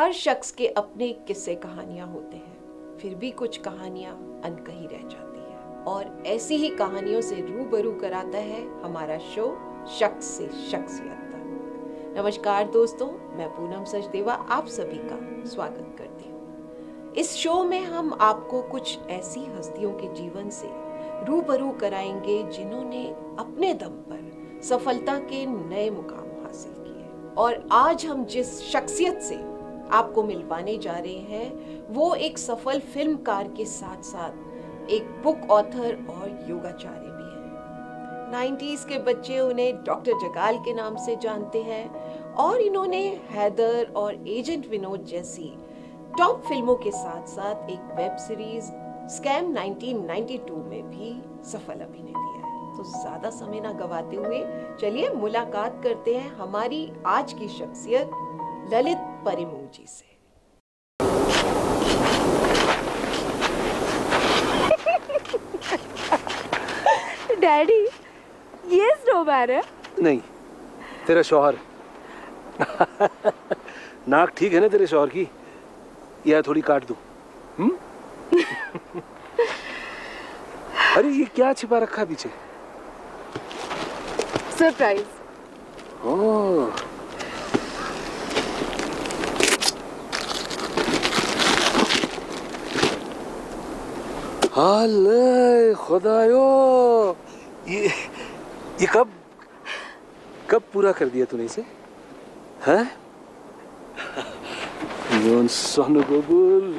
हर शख्स के अपने किस्से कहानियां होते हैं, फिर भी कुछ कहानियां अनकही रह जाती हैं और ऐसी ही कहानियों से रूबरू कराता है हमारा शो शख्स से शख्सियत तक। नमस्कार दोस्तों, मैं पूनम सचदेवा आप सभी का स्वागत करती हूँ। इस शो में हम आपको कुछ ऐसी हस्तियों के जीवन से रूबरू कराएंगे जिन्होंने अपने दम पर सफलता के नए मुकाम हासिल किए। और आज हम जिस शख्सियत से आपको मिलवाने जा रहे हैं वो एक सफल फिल्मकार के साथ साथ एक बुक ऑथर और योगाचार्य भी है। 90s के बच्चे उन्हें डॉक्टर जगाल के नाम से जानते हैं और इन्होंने हैदर और एजेंट विनोद जैसी टॉप फिल्मों के साथ साथ एक वेब सीरीज स्कैम 1992 में भी सफल अभिनय दिया है। तो ज्यादा समय ना गवाते हुए चलिए मुलाकात करते हैं हमारी आज की शख्सियत ललित परिमू जी से। डैडी, ये स्नोमैन है? नहीं, तेरा शौहर। नाक ठीक है ना तेरे शौहर की? या थोड़ी काट दूं? अरे ये क्या छिपा रखा है पीछे? सरप्राइज। ओह, हाले खुदायो, ये कब पूरा कर दिया तूने इसे? हैं? योन सोनू बबुल।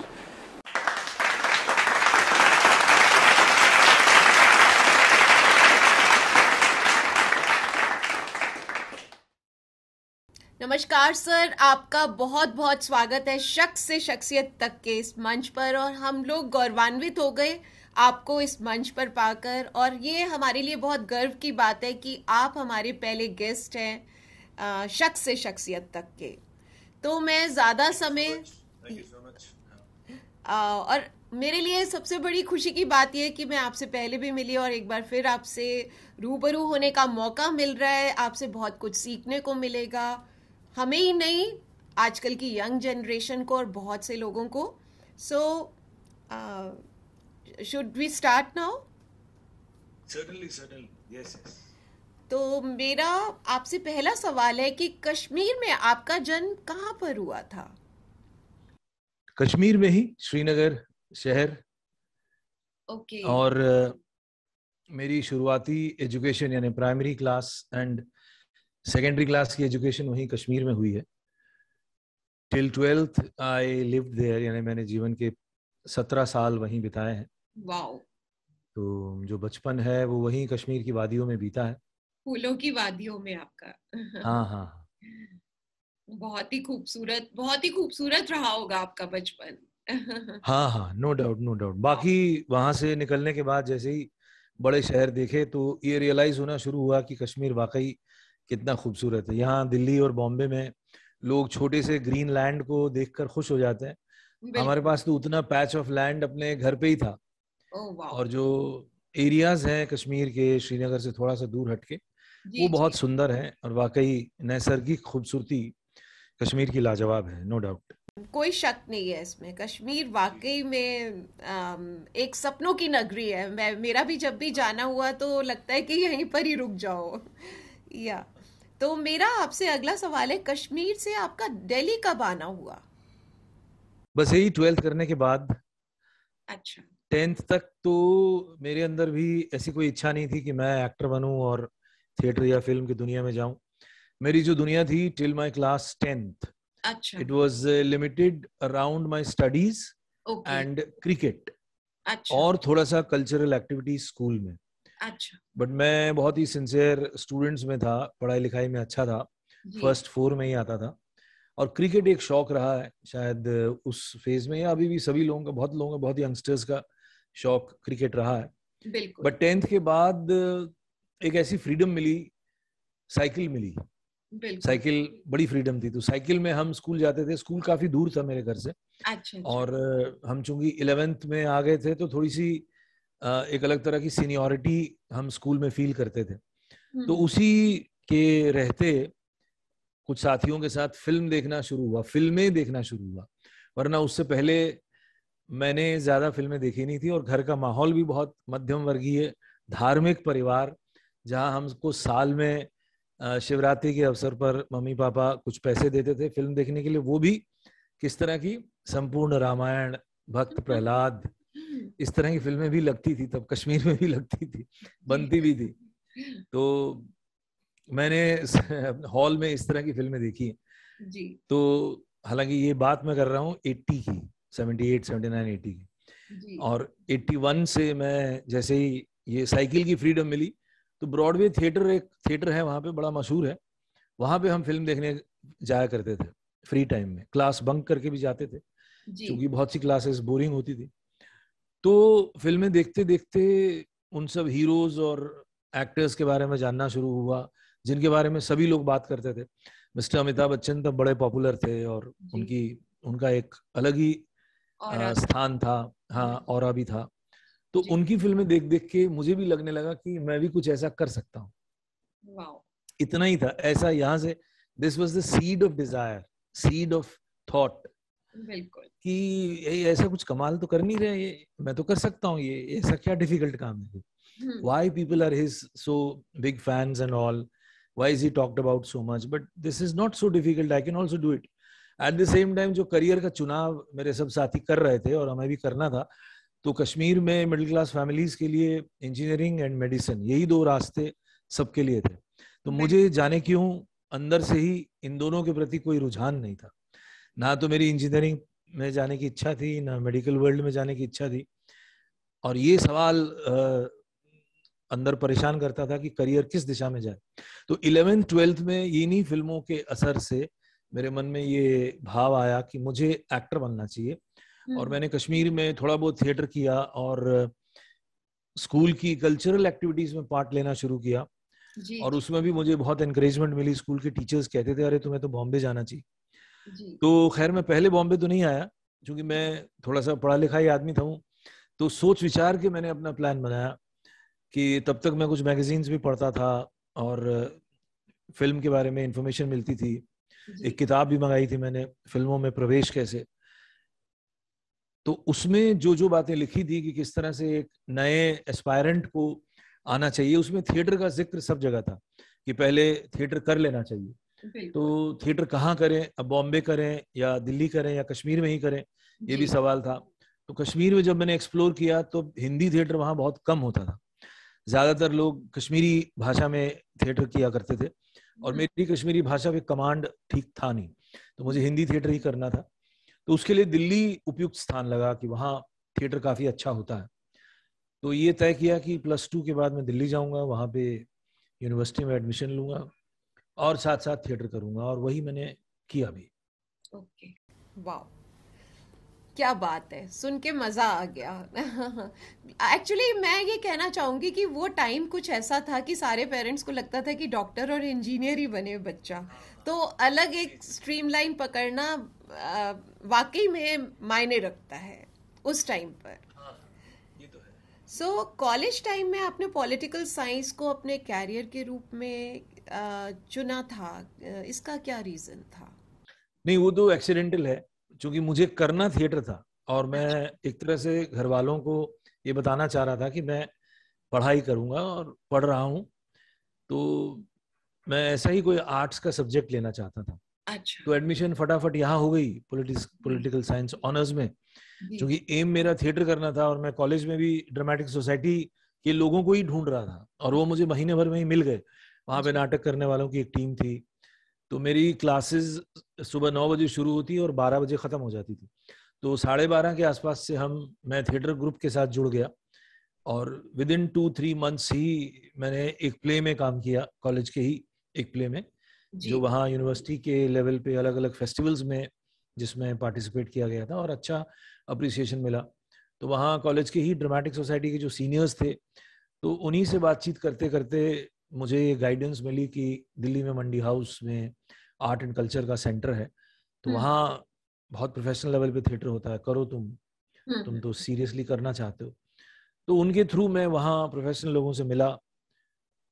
नमस्कार सर, आपका बहुत बहुत स्वागत है शख्स से शख्सियत तक के इस मंच पर। और हम लोग गौरवान्वित हो गए आपको इस मंच पर पाकर, और ये हमारे लिए बहुत गर्व की बात है कि आप हमारे पहले गेस्ट हैं शख्स से शख्सियत तक के। तो मैं ज़्यादा समय और मेरे लिए सबसे बड़ी खुशी की बात यह है कि मैं आपसे पहले भी मिली और एक बार फिर आपसे रूबरू होने का मौका मिल रहा है। आपसे बहुत कुछ सीखने को मिलेगा, हमें ही नहीं आजकल की यंग जनरेशन को और बहुत से लोगों को। So should we start now? Certainly, yes. तो मेरा आपसे पहला सवाल है कि कश्मीर में आपका जन्म कहाँ पर हुआ था? कश्मीर में ही, श्रीनगर शहर। ओके। और मेरी शुरुआती एजुकेशन यानी primary class and secondary class की एजुकेशन वहीं कश्मीर में हुई है। Till 12th I lived there, यानी मैंने जीवन के 17 साल वहीं बिताए हैं। वाओ। तो जो बचपन है वो वहीं कश्मीर की वादियों में बीता है। फूलों की वादियों में आपका। हाँ हाँ। बहुत ही खूबसूरत रहा होगा आपका बचपन। हाँ हाँ, नो डाउट नो डाउट। बाकी वहां से निकलने के बाद जैसे ही बड़े शहर देखे तो ये रियलाइज होना शुरू हुआ कि कश्मीर वाकई कितना खूबसूरत है। यहाँ दिल्ली और बॉम्बे में लोग छोटे से ग्रीन लैंड को देखकर खुश हो जाते हैं। हमारे पास तो उतना पैच ऑफ लैंड अपने घर पे ही था। और जो एरियाज हैं कश्मीर के, श्रीनगर से थोड़ा सा दूर हटके, वो बहुत सुंदर हैं और वाकई नैसर्गिक खूबसूरती कश्मीर की लाजवाब है, नो डाउट। कोई शक नहीं है इसमें, कश्मीर वाकई में एक सपनों की नगरी है। मेरा भी जब भी जाना हुआ तो लगता है कि यहीं पर ही रुक जाओ। या तो मेरा आपसे अगला सवाल है, कश्मीर से आपका दिल्ली कब आना हुआ? बस यही 12th करने के बाद। अच्छा। 10th तक तो मेरे अंदर भी ऐसी कोई इच्छा नहीं थी कि मैं एक्टर बनूं और थिएटर या फिल्म की दुनिया में जाऊं। मेरी जो दुनिया थी टिल माय क्लास 10th, अच्छा। It was limited around my studies and cricket. अच्छा। और थोड़ा सा कल्चरल एक्टिविटीज स्कूल में। अच्छा। बट मैं बहुत ही सिंसियर स्टूडेंट्स में था, पढ़ाई लिखाई में अच्छा था, फर्स्ट 4 में ही आता था। और क्रिकेट एक शौक रहा है शायद उस फेज में, या अभी भी सभी लोगों का, बहुत यंगस्टर्स का शौक क्रिकेट रहा है। बिल्कुल। बट 10th के बाद एक ऐसी फ्रीडम मिली, साइकिल मिली। साइकिल बड़ी फ्रीडम थी। तो साइकिल में हम स्कूल जाते थे, स्कूल काफी दूर था मेरे घर से। अच्छा। और हम चूंकि 11th में आ गए थे तो थोड़ी सी एक अलग तरह की सीनियरिटी हम स्कूल में फील करते थे। तो उसी के रहते कुछ साथियों के साथ फिल्म देखना शुरू हुआ, फिल्में देखना शुरू हुआ, वरना उससे पहले मैंने ज्यादा फिल्में देखी नहीं थी। और घर का माहौल भी बहुत मध्यम वर्गीय धार्मिक परिवार, जहां हमको साल में शिवरात्रि के अवसर पर मम्मी पापा कुछ पैसे देते थे फिल्म देखने के लिए, वो भी किस तरह की, संपूर्ण रामायण, भक्त प्रहलाद, इस तरह की फिल्में भी लगती थी तब, कश्मीर में भी लगती थी, बनती भी थी। तो मैंने हॉल में इस तरह की फिल्में देखी हैं। जी। तो हालांकि ये बात मैं कर रहा हूँ 80 की, 78, 79, 80 की। जी। और 81 से मैं जैसे ही ये साइकिल की फ्रीडम मिली, तो ब्रॉडवे थिएटर, एक थिएटर है वहां पे, बड़ा मशहूर है, वहां पे हम फिल्म देखने जाया करते थे फ्री टाइम में, क्लास बंक करके भी जाते थे क्योंकि बहुत सी क्लासेस बोरिंग होती थी। तो फिल्में देखते देखते उन सब हीरोज और एक्टर्स के बारे में जानना शुरू हुआ जिनके बारे में सभी लोग बात करते थे। मिस्टर अमिताभ बच्चन तब बड़े पॉपुलर थे और उनका एक अलग ही स्थान था, हाँ, ऑरा भी था। तो उनकी फिल्में देख देख के मुझे भी लगने लगा कि मैं भी कुछ ऐसा कर सकता हूँ। इतना ही था, ऐसा यहाँ से, this was the seed of desire, seed of thought, बिल्कुल, कि ऐसा कुछ कमाल तो कर नहीं रहे, ये मैं तो कर सकता हूँ, ये ऐसा क्या डिफिकल्ट काम है। Why people are his so big fans and all? Why is he talked about so much? But this is not so difficult. I can also do it. At the same time, जो career का चुनाव मेरे सब साथी कर रहे थे और हमें भी करना था, तो कश्मीर में मिडिल क्लास फैमिलीज के लिए इंजीनियरिंग एंड मेडिसिन, यही दो रास्ते सबके लिए थे। तो मुझे जाने क्यों अंदर से ही इन दोनों के प्रति कोई रुझान नहीं था। ना तो मेरी इंजीनियरिंग में जाने की इच्छा थी, ना मेडिकल वर्ल्ड में जाने की इच्छा थी। और ये सवाल अंदर परेशान करता था कि करियर किस दिशा में जाए। तो 11th 12th में इन्हीं फिल्मों के असर से मेरे मन में ये भाव आया कि मुझे एक्टर बनना चाहिए। और मैंने कश्मीर में थोड़ा बहुत थिएटर किया और स्कूल की कल्चरल एक्टिविटीज में पार्ट लेना शुरू किया। और उसमें भी मुझे बहुत एनकरेजमेंट मिली। स्कूल के टीचर्स कहते थे, अरे तुम्हें तो बॉम्बे जाना चाहिए। तो खैर मैं पहले बॉम्बे तो नहीं आया क्योंकि मैं थोड़ा सा पढ़ा लिखा ही आदमी था। तो सोच विचार के मैंने अपना प्लान बनाया कि तब तक मैं कुछ मैगजीन्स भी पढ़ता था और फिल्म के बारे में इंफॉर्मेशन मिलती थी। एक किताब भी मंगाई थी मैंने, फिल्मों में प्रवेश कैसे। तो उसमें जो जो बातें लिखी थी कि किस तरह से एक नए एस्पायरेंट को आना चाहिए, उसमें थिएटर का जिक्र सब जगह था कि पहले थिएटर कर लेना चाहिए। तो थिएटर कहाँ करें, अब बॉम्बे करें या दिल्ली करें या कश्मीर में ही करें, ये भी सवाल था। तो कश्मीर में जब मैंने एक्सप्लोर किया तो हिंदी थिएटर वहाँ बहुत कम होता था। ज्यादातर लोग कश्मीरी भाषा में थिएटर किया करते थे और मेरी कश्मीरी भाषा पे कमांड ठीक था नहीं, तो मुझे हिंदी थिएटर ही करना था। तो उसके लिए दिल्ली उपयुक्त स्थान लगा कि वहाँ थिएटर काफी अच्छा होता है। तो ये तय किया कि +2 के बाद मैं दिल्ली जाऊंगा, वहाँ पे यूनिवर्सिटी में एडमिशन लूंगा और साथ साथ थिएटर करूंगा, और वही मैंने किया भी। ओके, वाह, क्या बात है, सुन के मजा आ गया। एक्चुअली मैं ये कहना चाहूंगी कि वो टाइम कुछ ऐसा था कि सारे पेरेंट्स को लगता था कि डॉक्टर और इंजीनियर ही बने बच्चा, तो अलग एक स्ट्रीमलाइन पकड़ना वाकई में मायने रखता है उस टाइम पर। सो कॉलेज टाइम में आपने पॉलिटिकल साइंस को अपने कैरियर के रूप में चुना था, इसका क्या रीजन था? नहीं, वो तो एक्सीडेंटल है, क्योंकि मुझे करना थिएटर था और मैं एक तरह से घर वालों को ये बताना चाह रहा था कि मैं पढ़ाई करूंगा और पढ़ रहा हूँ। तो मैं ऐसा ही कोई आर्ट्स का सब्जेक्ट लेना चाहता था। अच्छा। तो एडमिशन फटाफट यहाँ हो गई पॉलिटिकल साइंस ऑनर्स में, क्योंकि एम मेरा थिएटर करना था और मैं कॉलेज में भी ड्रामेटिक सोसाइटी के लोगों को ही ढूंढ रहा था और वो मुझे महीने भर में ही मिल गए। वहां पे नाटक करने वालों की एक टीम थी। तो मेरी क्लासेस सुबह 9 बजे शुरू होती और 12 बजे खत्म हो जाती थी। तो 12:30 के आसपास से मैं थिएटर ग्रुप के साथ जुड़ गया और विद इन 2-3 मंथ्स ही मैंने एक प्ले में काम किया, कॉलेज के ही एक प्ले में, जो वहाँ यूनिवर्सिटी के लेवल पे अलग अलग फेस्टिवल्स में जिसमें पार्टिसिपेट किया गया था और अच्छा अप्रिसिएशन मिला। तो वहाँ कॉलेज के ही ड्रामेटिक सोसाइटी के जो सीनियर्स थे, तो उन्हीं से बातचीत करते करते मुझे ये गाइडेंस मिली कि दिल्ली में मंडी हाउस में आर्ट एंड कल्चर का सेंटर है, तो वहाँ बहुत प्रोफेशनल लेवल पे थिएटर होता है, करो तुम तो सीरियसली करना चाहते हो। तो उनके थ्रू मैं वहाँ प्रोफेशनल लोगों से मिला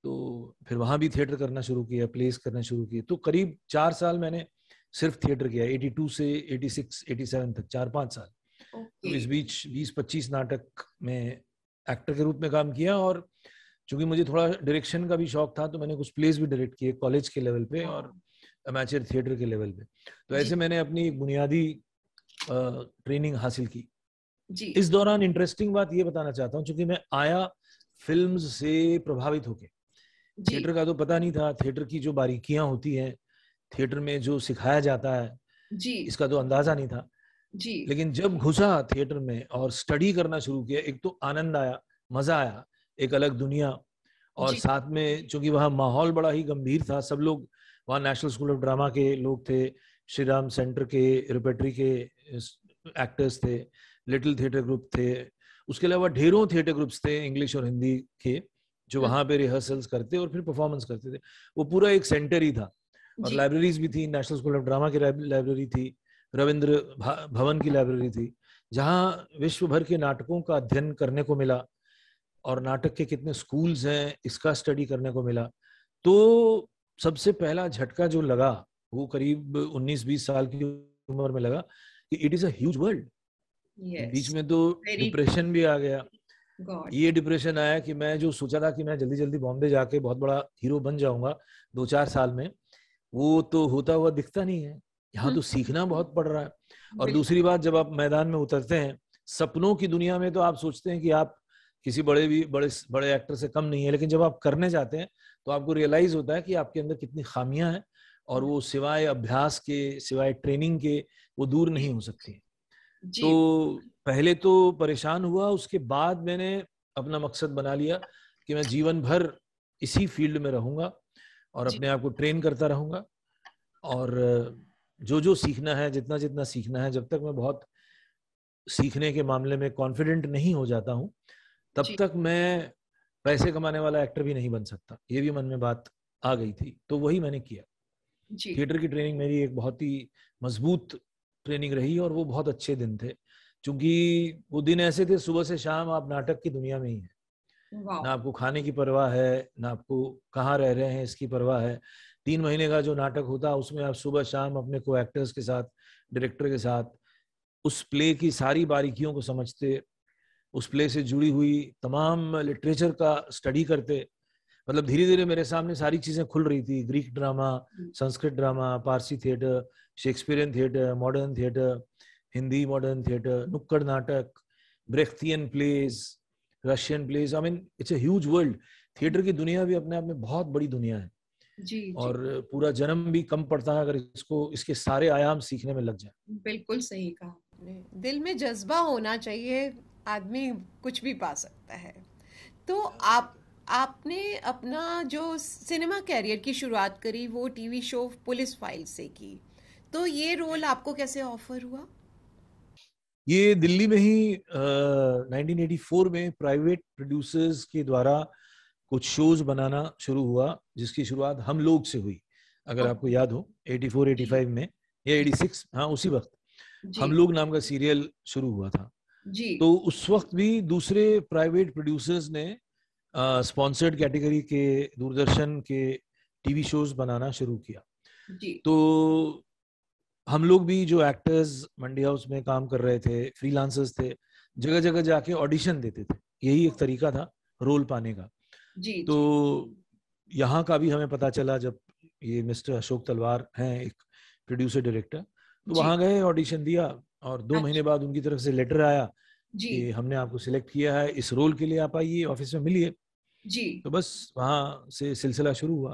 तो फिर वहां भी थिएटर करना शुरू किया, प्लेस करना शुरू किए। तो करीब 4 साल मैंने सिर्फ थिएटर किया, 82 से 86 87 तक, 4-5 साल। तो इस बीच 20-25 नाटक में एक्टर के रूप में काम किया, और चूंकि मुझे थोड़ा डायरेक्शन का भी शौक था तो मैंने कुछ प्लेस भी डायरेक्ट किए कॉलेज के लेवल पे और अमेचर थिएटर के लेवल पे। तो ऐसे मैंने अपनी एक बुनियादी ट्रेनिंग हासिल की। इस दौरान इंटरेस्टिंग बात ये बताना चाहता हूँ, चूंकि मैं आया फिल्म्स से प्रभावित होके, थिएटर का तो पता नहीं था, थिएटर की जो बारीकियां होती हैं, थिएटर में जो सिखाया जाता है, इसका तो अंदाजा नहीं था। लेकिन जब घुसा थिएटर में और स्टडी करना शुरू किया, एक तो आनंद आया, मजा आया, एक अलग दुनिया। और साथ में चूंकि वहाँ माहौल बड़ा ही गंभीर था, सब लोग वहाँ नेशनल स्कूल ऑफ ड्रामा के लोग थे, श्री राम सेंटर के रिपेटरी के एक्टर्स थे, लिटिल थिएटर ग्रुप थे, उसके अलावा ढेरों थिएटर ग्रुप्स थे इंग्लिश और हिंदी के, जो वहाँ पे रिहर्सल्स करते और फिर परफॉर्मेंस करते थे। वो पूरा एक सेंटर ही था। और लाइब्रेरीज भी थी, नेशनल स्कूल ऑफ ड्रामा की लाइब्रेरी थी, रविंद्र भवन की लाइब्रेरी थी, जहाँ विश्व भर के नाटकों का अध्ययन करने को मिला और नाटक के कितने स्कूल्स हैं इसका स्टडी करने को मिला। तो सबसे पहला झटका जो लगा वो करीब 19-20 साल की उम्र में लगा कि it is a huge world. बीच में तो डिप्रेशन भी आ गया। ये डिप्रेशन आया कि मैं जो सोचा था कि मैं जल्दी जल्दी बॉम्बे जाके बहुत बड़ा हीरो बन जाऊंगा 2-4 साल में, वो तो होता हुआ दिखता नहीं है। यहाँ तो सीखना बहुत पड़ रहा है। और दूसरी बात, जब आप मैदान में उतरते हैं सपनों की दुनिया में, तो आप सोचते हैं कि आप किसी बड़े एक्टर से कम नहीं है, लेकिन जब आप करने जाते हैं तो आपको रियलाइज होता है कि आपके अंदर कितनी खामियां हैं, और वो सिवाय अभ्यास के, सिवाय ट्रेनिंग के, वो दूर नहीं हो सकती। तो पहले तो परेशान हुआ, उसके बाद मैंने अपना मकसद बना लिया कि मैं जीवन भर इसी फील्ड में रहूंगा और अपने आप को ट्रेन करता रहूंगा, और जो सीखना है, जितना जितना सीखना है, जब तक मैं बहुत सीखने के मामले में कॉन्फिडेंट नहीं हो जाता हूँ, तब तक मैं पैसे कमाने वाला एक्टर भी नहीं बन सकता। ये भी मन में बात आ गई थी, तो वही मैंने किया। थिएटर की ट्रेनिंग मेरी एक बहुत ही मजबूत ट्रेनिंग रही, और वो बहुत अच्छे दिन थे, क्योंकि वो दिन ऐसे थे सुबह से शाम आप नाटक की दुनिया में ही हैं। ना आपको खाने की परवाह है, ना आपको कहाँ रह रहे हैं इसकी परवाह है। 3 महीने का जो नाटक होता उसमें आप सुबह शाम अपने को एक्टर्स के साथ, डायरेक्टर के साथ उस प्ले की सारी बारीकियों को समझते, उस प्ले से जुड़ी हुई तमाम लिटरेचर का स्टडी करते। मतलब धीरे धीरे मेरे सामने सारी चीजें खुल रही थी, Greek drama, Sanskrit drama, Parsi theatre, Shakespearean theatre, modern theatre, Hindi modern theatre, नुक्कड़ नाटक, Brechtian plays, Russian plays. I mean it's a huge world. Theatre की दुनिया भी अपने आप में बहुत बड़ी दुनिया है। और पूरा जन्म भी कम पड़ता है अगर इसके सारे आयाम सीखने में लग जाए। बिल्कुल सही कहा। दिल में जज्बा होना चाहिए, आदमी कुछ भी पा सकता है। तो आपने अपना जो सिनेमा कैरियर की शुरुआत करी वो टीवी शो पुलिस फाइल से की, तो ये रोल आपको कैसे ऑफर हुआ? ये दिल्ली में ही 1984 में प्राइवेट प्रोड्यूसर्स के द्वारा कुछ शोज बनाना शुरू हुआ, जिसकी शुरुआत हम लोग से हुई, अगर आपको याद हो 84-85 में या 86, हाँ उसी वक्त हम लोग नाम का सीरियल शुरू हुआ था। तो उस वक्त भी दूसरे प्राइवेट प्रोड्यूसर्स ने स्पॉन्सर्ड कैटेगरी के दूरदर्शन के टीवी शोज बनाना शुरू किया। तो हम लोग भी जो एक्टर्स मंडी हाउस में काम कर रहे थे, फ्रीलांसर्स थे, जगह जगह जाके ऑडिशन देते थे। यही एक तरीका था रोल पाने का। तो यहाँ का भी हमें पता चला जब ये मिस्टर अशोक तलवार हैं एक प्रोड्यूसर डायरेक्टर, तो वहां गए, ऑडिशन दिया, और 2 महीने बाद उनकी तरफ से लेटर आया कि हमने आपको सिलेक्ट किया है इस रोल के लिए, आप आइए ऑफिस में मिलिए। तो बस वहां से सिलसिला शुरू हुआ।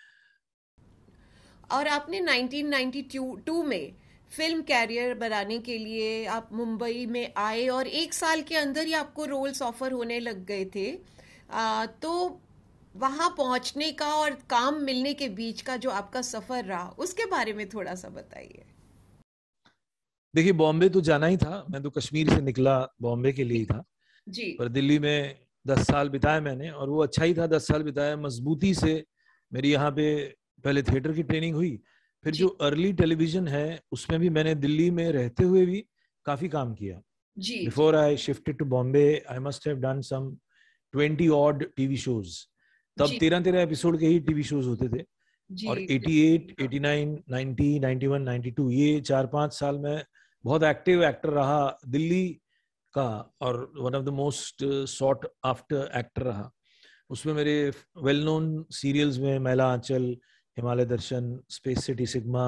और आपने 1992 में फिल्म कैरियर बनाने के लिए आप मुंबई में आए, और 1 साल के अंदर ही आपको रोल्स ऑफर होने लग गए थे। तो वहां पहुंचने का और काम मिलने के बीच का जो आपका सफर रहा, उसके बारे में थोड़ा सा बताइए। देखिए, बॉम्बे तो जाना ही था, मैं तो कश्मीर से निकला बॉम्बे के लिए ही था। पर दिल्ली में 10 साल बिताए मैंने, और वो अच्छा ही था, 10 साल बिताया मजबूती से। मेरी यहाँ पे पहले थिएटर की ट्रेनिंग हुई, फिर जो अर्ली टेलीविजन है उसमें भी मैंने दिल्ली में रहते हुए भी काफी काम किया। Before I shifted to Bombay I must have done some 20 odd TV shows, तब 13-13 एपिसोड के ही टीवी शोज होते थे। जी, और 88, 89, 90, 91, 92 ये 4-5 साल में बहुत एक्टिव एक्टर रहा दिल्ली का, और one of the most sought after actor रहा। उसमें मेरे वेल नोन सीरियल्स में Maila Aanchal, Himalaya Darshan, Space City Sigma,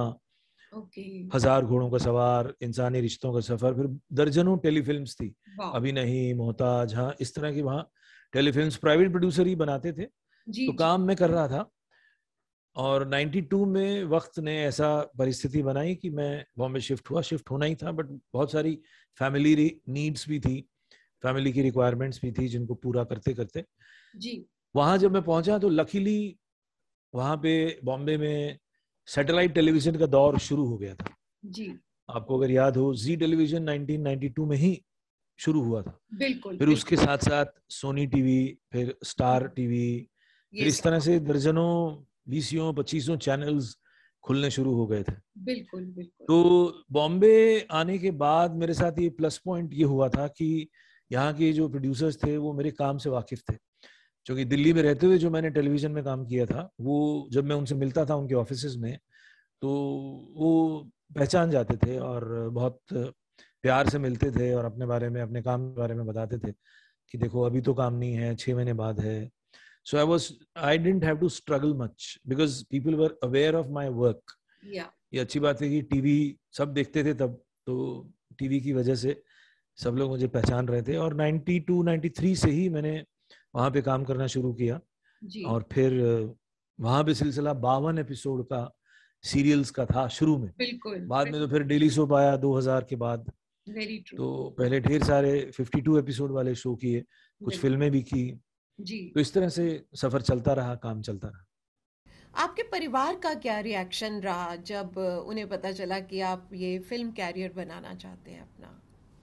हजार घोड़ों का सवार, इंसानी रिश्तों का सफर, फिर दर्जनों टेलीफिल्म्स थी, अभी नहीं, मोहताज, हाँ, इस तरह की वहाँ टेलीफिल्म्स प्राइवेट प्रोड्यूसर ही बनाते थे। तो काम में कर रहा था। और 92 में वक्त ने ऐसा परिस्थिति बनाई कि मैं बॉम्बे शिफ्ट हुआ। शिफ्ट होना ही था, बट बहुत सारी फैमिली नीड्स भी थी, फैमिली की रिक्वायरमेंट्स भी थी, जिनको पूरा करते करते वहां जब मैं पहुंचा तो लकीली वहां पे बॉम्बे में सैटेलाइट टेलीविजन का दौर शुरू हो गया था। आपको अगर याद हो, जी टेलीविजन 1992 में ही शुरू हुआ था। फिर उसके साथ साथ सोनी टीवी, फिर स्टार टीवी, फिर इस तरह से दर्जनों 20-25 चैनल्स खुलने शुरू हो गए थे। बिल्कुल। तो बॉम्बे आने के बाद मेरे साथ ये प्लस पॉइंट ये हुआ था कि यहाँ के जो प्रोड्यूसर्स थे वो मेरे काम से वाकिफ थे। क्योंकि दिल्ली में रहते हुए जो मैंने टेलीविजन में काम किया था, वो जब मैं उनसे मिलता था उनके ऑफिसेज में, तो वो पहचान जाते थे और बहुत प्यार से मिलते थे और अपने बारे में, अपने काम के बारे में बताते थे कि देखो अभी तो काम नहीं है, 6 महीने बाद है। So I didn't have to struggle much because people were aware of my work. ये अच्छी बात है कि टीवी सब देखते थे तब, तो टीवी की वजह से सब लोग मुझे पहचान रहे थे। और 92-93 से ही मैंने वहां पे काम करना शुरू किया। और फिर वहां पे सिलसिला 52 एपिसोड का सीरियल्स का था शुरू में। बाद में तो फिर डेली सोप आया 2000 के बाद। तो पहले ढेर सारे 52 एपिसोड वाले शो किए, कुछ फिल्में भी की। तो इस तरह से सफर चलता रहा, काम चलता रहा। आपके परिवार का क्या रिएक्शन रहा जब उन्हें पता चला कि आप ये फिल्म कैरियर बनाना चाहते हैं अपना?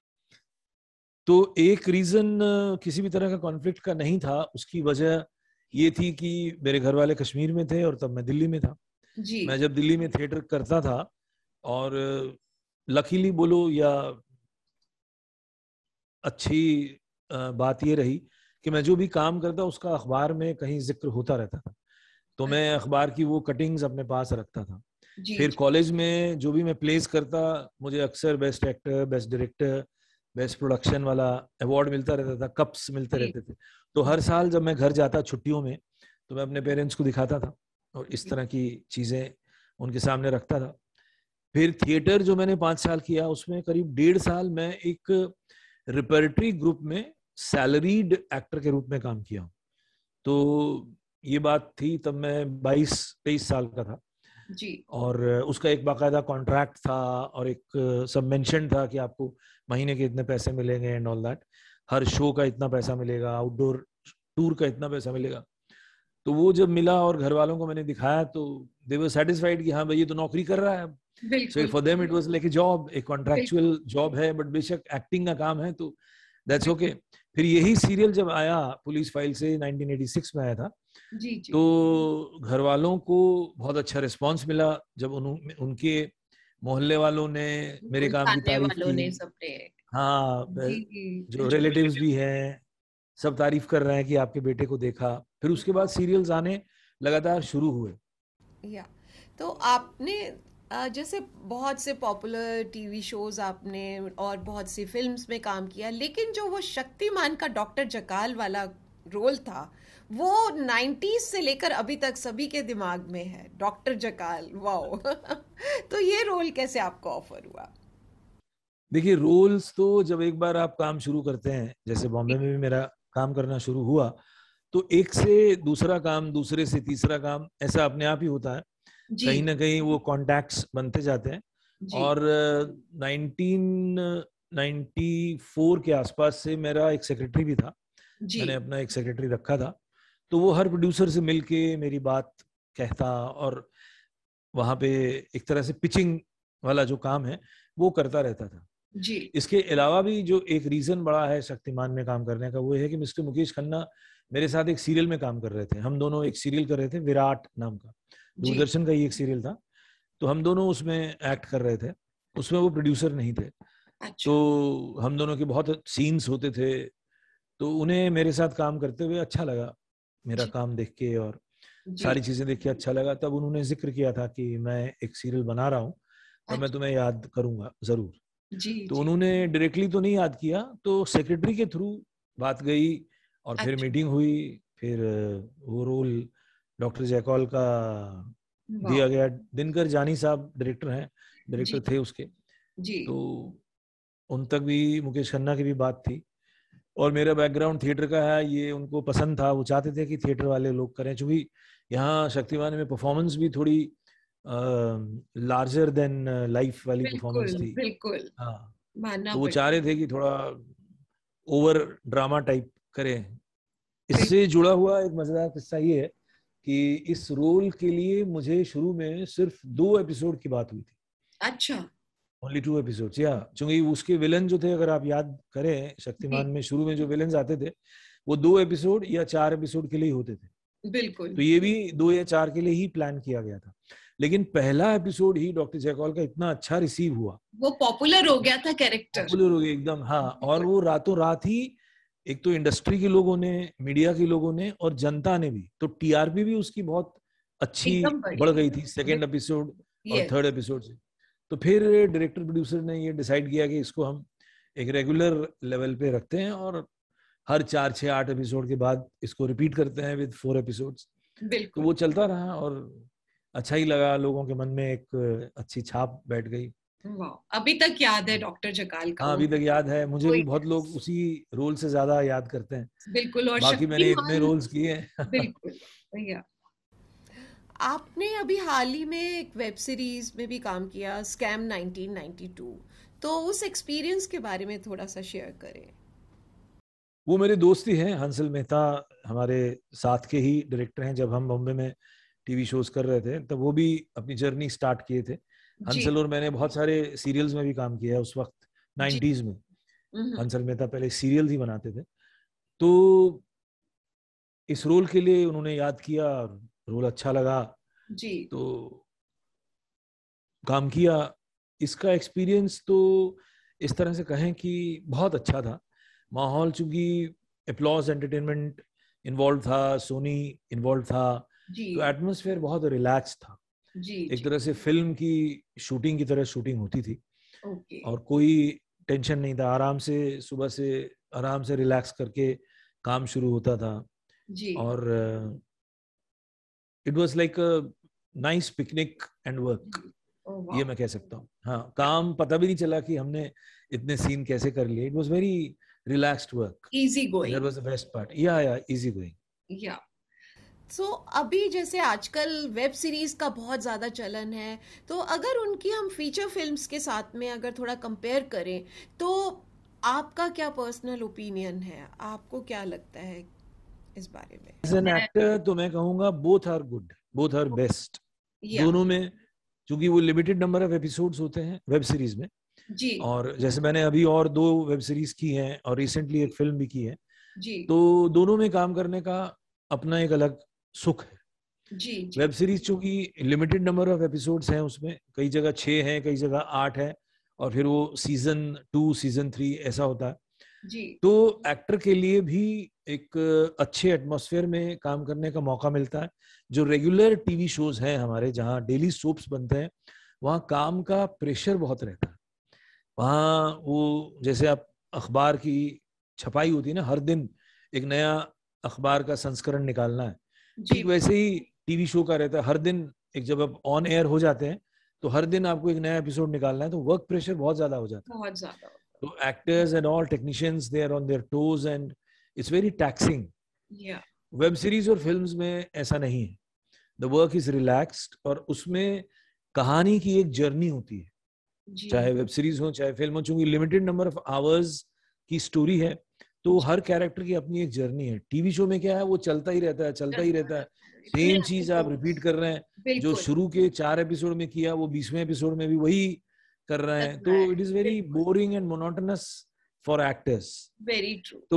तो एक रीजन किसी भी तरह का कॉन्फ्लिक्ट का नहीं था। उसकी वजह ये थी कि मेरे घर वाले कश्मीर में थे और तब मैं दिल्ली में था। मैं जब दिल्ली में थिएटर करता था, और लकीली बोलो या अच्छी बात ये रही कि मैं जो भी काम करता उसका अखबार में कहीं जिक्र होता रहता था, तो मैं अखबार की वो कटिंग्स अपने पास रखता था। फिर कॉलेज में जो भी मैं प्लेस करता, मुझे अक्सर best actor, best director, best production वाला अवार्ड मिलता रहता था, कप्स मिलते रहते थे। तो हर साल जब मैं घर जाता छुट्टियों में, तो मैं अपने पेरेंट्स को दिखाता था और इस तरह की चीजें उनके सामने रखता था। फिर थिएटर जो मैंने 5 साल किया, उसमें करीब 1.5 साल मैं एक रिपर्टरी ग्रुप में सैलरीड एक्टर के रूप में काम किया। तो ये बात थी तब मैं 22-23 साल का था। और उसका एक बाकायदा कॉन्ट्रैक्ट था और एक सब मेंशन था कि आपको महीने के इतने पैसे मिलेंगे एंड ऑल दैट, हर शो का इतना पैसा मिलेगा, आउटडोर टूर का इतना पैसा मिलेगा। तो वो जब मिला और घर वालों को मैंने दिखाया तो दे वर सेटिस्फाइड कि हाँ भाई ये तो नौकरी कर रहा है। So for them it was like a job, एक कॉन्ट्रैक्चुअल जॉब है, बट बेशक एक्टिंग का काम है, तो दैट्स ओके। फिर यही सीरियल जब आया पुलिस फाइल से 1986 में आया था, तो घर वालों को बहुत अच्छा रिस्पांस मिला। जब उनके मोहल्ले वालों ने मेरे काम की तारीफ की, हाँ, जो रिलेटिव्स भी हैं सब तारीफ कर रहे हैं कि आपके बेटे को देखा। फिर उसके बाद सीरियल्स आने लगातार शुरू हुए। तो आपने जैसे बहुत से पॉपुलर टीवी शोज आपने और बहुत सी फिल्म्स में काम किया, लेकिन जो वो शक्तिमान का डॉक्टर जकाल वाला रोल था वो 90s से लेकर अभी तक सभी के दिमाग में है, डॉक्टर जकाल, वाओ। तो ये रोल कैसे आपको ऑफर हुआ? देखिए, रोल्स तो जब एक बार आप काम शुरू करते हैं, जैसे बॉम्बे में भी मेरा काम करना शुरू हुआ, तो एक से दूसरा काम, दूसरे से तीसरा काम, ऐसा अपने आप ही होता है। कहीं ना कहीं वो कॉन्टैक्ट्स बनते जाते हैं। और 1994 के आसपास से मेरा एक सेक्रेटरी भी था, मैंने अपना एक सेक्रेटरी रखा था। तो वो हर प्रोड्यूसर से मिलके मेरी बात कहता और वहां पे एक तरह से पिचिंग वाला जो काम है वो करता रहता था। इसके अलावा भी जो एक रीजन बड़ा है शक्तिमान में काम करने का, वो है कि मिस्टर मुकेश खन्ना मेरे साथ एक सीरियल में काम कर रहे थे। हम दोनों एक सीरियल कर रहे थे, विराट नाम का, दूरदर्शन का ही एक सीरियल था। तो हम दोनों उसमें एक्ट कर रहे थे, उसमें वो प्रोड्यूसर नहीं थे। तो हम दोनों के बहुत सीन्स होते थे, तो उन्हें मेरे साथ काम करते हुए अच्छा लगा। मेरा जी। काम देख के और जी। सारी चीजें देख के अच्छा लगा। तब उन्होंने जिक्र किया था कि मैं एक सीरियल बना रहा हूँ, तब मैं अच्छा। तुम्हें याद करूंगा जरूर। जी। तो जी। उन्होंने डायरेक्टली तो नहीं याद किया, तो सेक्रेटरी के थ्रू बात गई और फिर अच्छा। मीटिंग हुई। फिर वो रोल डॉक्टर जयकौल का वाह। दिया गया। दिनकर जानी साहब डायरेक्टर हैं, डायरेक्टर जी। थे उसके। जी। तो उन तक भी मुकेश खन्ना की भी बात थी। और मेरा बैकग्राउंड थिएटर का है, ये उनको पसंद था। वो चाहते थे कि थिएटर वाले लोग करें, क्योंकि यहाँ शक्तिमान में परफॉर्मेंस भी थोड़ी लार्जर देन लाइफ वाली परफॉर्मेंस बिल्कुल थी। बिल्कुल, हाँ, मानना तो वो चाह पड़ेगा। रहे थे कि थोड़ा ओवर ड्रामा टाइप करें। इससे बिल्कुल। जुड़ा हुआ एक मजेदार किस्सा ये है कि इस रोल के लिए मुझे शुरू में सिर्फ 2 एपिसोड की बात हुई थी। अच्छा। ओनली 2 एपिसोड्स, या क्योंकि उसके विलन जो थे, अगर आप याद करें शक्तिमान जी। में शुरू में जो विलन्स आते थे, वो 2 एपिसोड या 4 एपिसोड के लिए ही होते थे। बिल्कुल। तो ये भी 2 या 4 के लिए ही प्लान किया गया था। लेकिन पहला एपिसोड ही डॉक्टर जयकौल का इतना अच्छा रिसीव हुआ, वो पॉपुलर हो गया था कैरेक्टर। पॉपुलर हो गया एकदम। हाँ, और वो रातों रात ही, एक तो इंडस्ट्री के लोगों ने, मीडिया के लोगों ने और जनता ने भी, तो टीआरपी भी उसकी बहुत अच्छी एकदम बढ़ बढ़िया। गई थी सेकेंड एपिसोड और यस। थर्ड एपिसोड से। तो फिर डायरेक्टर प्रोड्यूसर ने ये डिसाइड किया कि इसको हम एक रेगुलर लेवल पे रखते हैं और हर 4, 6, 8 एपिसोड के बाद इसको रिपीट करते हैं विद 4 एपिसोड्स। तो बिल्कुल। वो चलता रहा और अच्छा ही लगा, लोगों के मन में एक अच्छी छाप बैठ गई। वाह, अभी तक याद है डॉक्टर जकाल का हाँ, वो। अभी तक याद है मुझे वो भी। बहुत लोग उसी रोल से ज्यादा याद करते हैं। बिल्कुल। और बाकी मैंने इतने शक्तिमान। रोल्स किए हैं। बिल्कुल भैया। आपने अभी हाल ही में एक वेब सीरीज में भी काम किया, स्कैम 1992, तो उस एक्सपीरियंस के बारे में थोड़ा सा शेयर करें। वो मेरे दोस्त ही हैं, हंसल मेहता हमारे साथ के ही डायरेक्टर हैं। जब हम बॉम्बे में टीवी शोज कर रहे थे, तब वो भी अपनी जर्नी स्टार्ट किए थे। जी। हंसल और मैंने बहुत सारे सीरियल्स में भी काम किया है उस वक्त, जी। 90s में। हम्म। हंसल मेहता पहले सीरियल ही बनाते थे। तो इस रोल के लिए उन्होंने याद किया, रोल अच्छा लगा, जी। तो काम किया। इसका एक्सपीरियंस तो इस तरह से कहें कि बहुत अच्छा था। माहौल, चूंकि एप्लॉज एंटरटेनमेंट इन्वॉल्व था, सोनी इन्वॉल्व था, जी। तो एटमॉस्फेयर बहुत रिलैक्स था। जी। एक जी। तरह से फिल्म की शूटिंग की तरह शूटिंग होती थी ओके। और कोई टेंशन नहीं था। आराम से सुबह से आराम से रिलैक्स करके काम शुरू होता था। जी। और it was like a nice picnic and work, ओ ये वाह। मैं कह सकता हूँ। हाँ, काम पता भी नहीं चला कि हमने इतने सीन कैसे कर लिए। It was very relaxed work, easy that going. Was the best part. Yeah easy going. Yeah so अभी जैसे आजकल वेब सीरीज का बहुत ज़्यादा चलन है, तो अगर उनकी हम फीचर फिल्म्स के साथ में अगर थोड़ा कंपेयर करें, तो आपका क्या पर्सनल ओपिनियन है? आपको क्या लगता है इस बारे में? एज एन एक्टर तो मैं कहूंगा both are good, both are best. Yeah. दोनों में, क्योंकि वो लिमिटेड नंबर ऑफ एपिसोड्स होते हैं वेब सीरीज में। जी। और जैसे मैंने अभी और 2 वेब सीरीज की हैं और रिसेंटली एक फिल्म भी की है, जी। तो दोनों में काम करने का अपना एक अलग सुख है। जी। जी। वेब सीरीज चूंकि लिमिटेड नंबर ऑफ एपिसोड्स हैं, उसमें कई जगह 6 हैं, कई जगह 8 है, और फिर वो सीजन 2 सीजन 3 ऐसा होता है। जी। तो एक्टर के लिए भी एक अच्छे एटमॉस्फेयर में काम करने का मौका मिलता है। जो रेगुलर टीवी शोज हैं हमारे, जहाँ डेली सोप्स बनते हैं, वहाँ काम का प्रेशर बहुत रहता है। वहाँ वो जैसे आप अखबार की छपाई होती है ना, हर दिन एक नया अखबार का संस्करण निकालना है, जी। ठीक वैसे ही टीवी शो का रहता है। हर दिन एक, जब आप ऑन एयर हो जाते हैं, तो हर दिन आपको एक नया एपिसोड निकालना है, तो वर्क प्रेशर बहुत ज्यादा हो जाता है। बहुत ज्यादा होता So actors and all technicians, they are on their toes and it's very taxing. है। या। वेब सीरीज और फिल्म्स में ऐसा नहीं है। द वर्क इज रिलैक्स्ड और उसमें कहानी की एक जर्नी होती है, जी। चाहे वेब सीरीज हो चाहे फिल्म हो। चूंकि लिमिटेड नंबर ऑफ आवर्स की स्टोरी है, तो हर कैरेक्टर की अपनी एक जर्नी है। टीवी शो में क्या है, वो चलता ही रहता है, चलता ही रहता है। इतने सेम चीज आप episodes। रिपीट कर रहे हैं। जो बिल्कुल। शुरू के 4 एपिसोड में किया, वो 20वें एपिसोड में भी वही कर रहे हैं। तो it is very boring and monotonous for actors. Very true. तो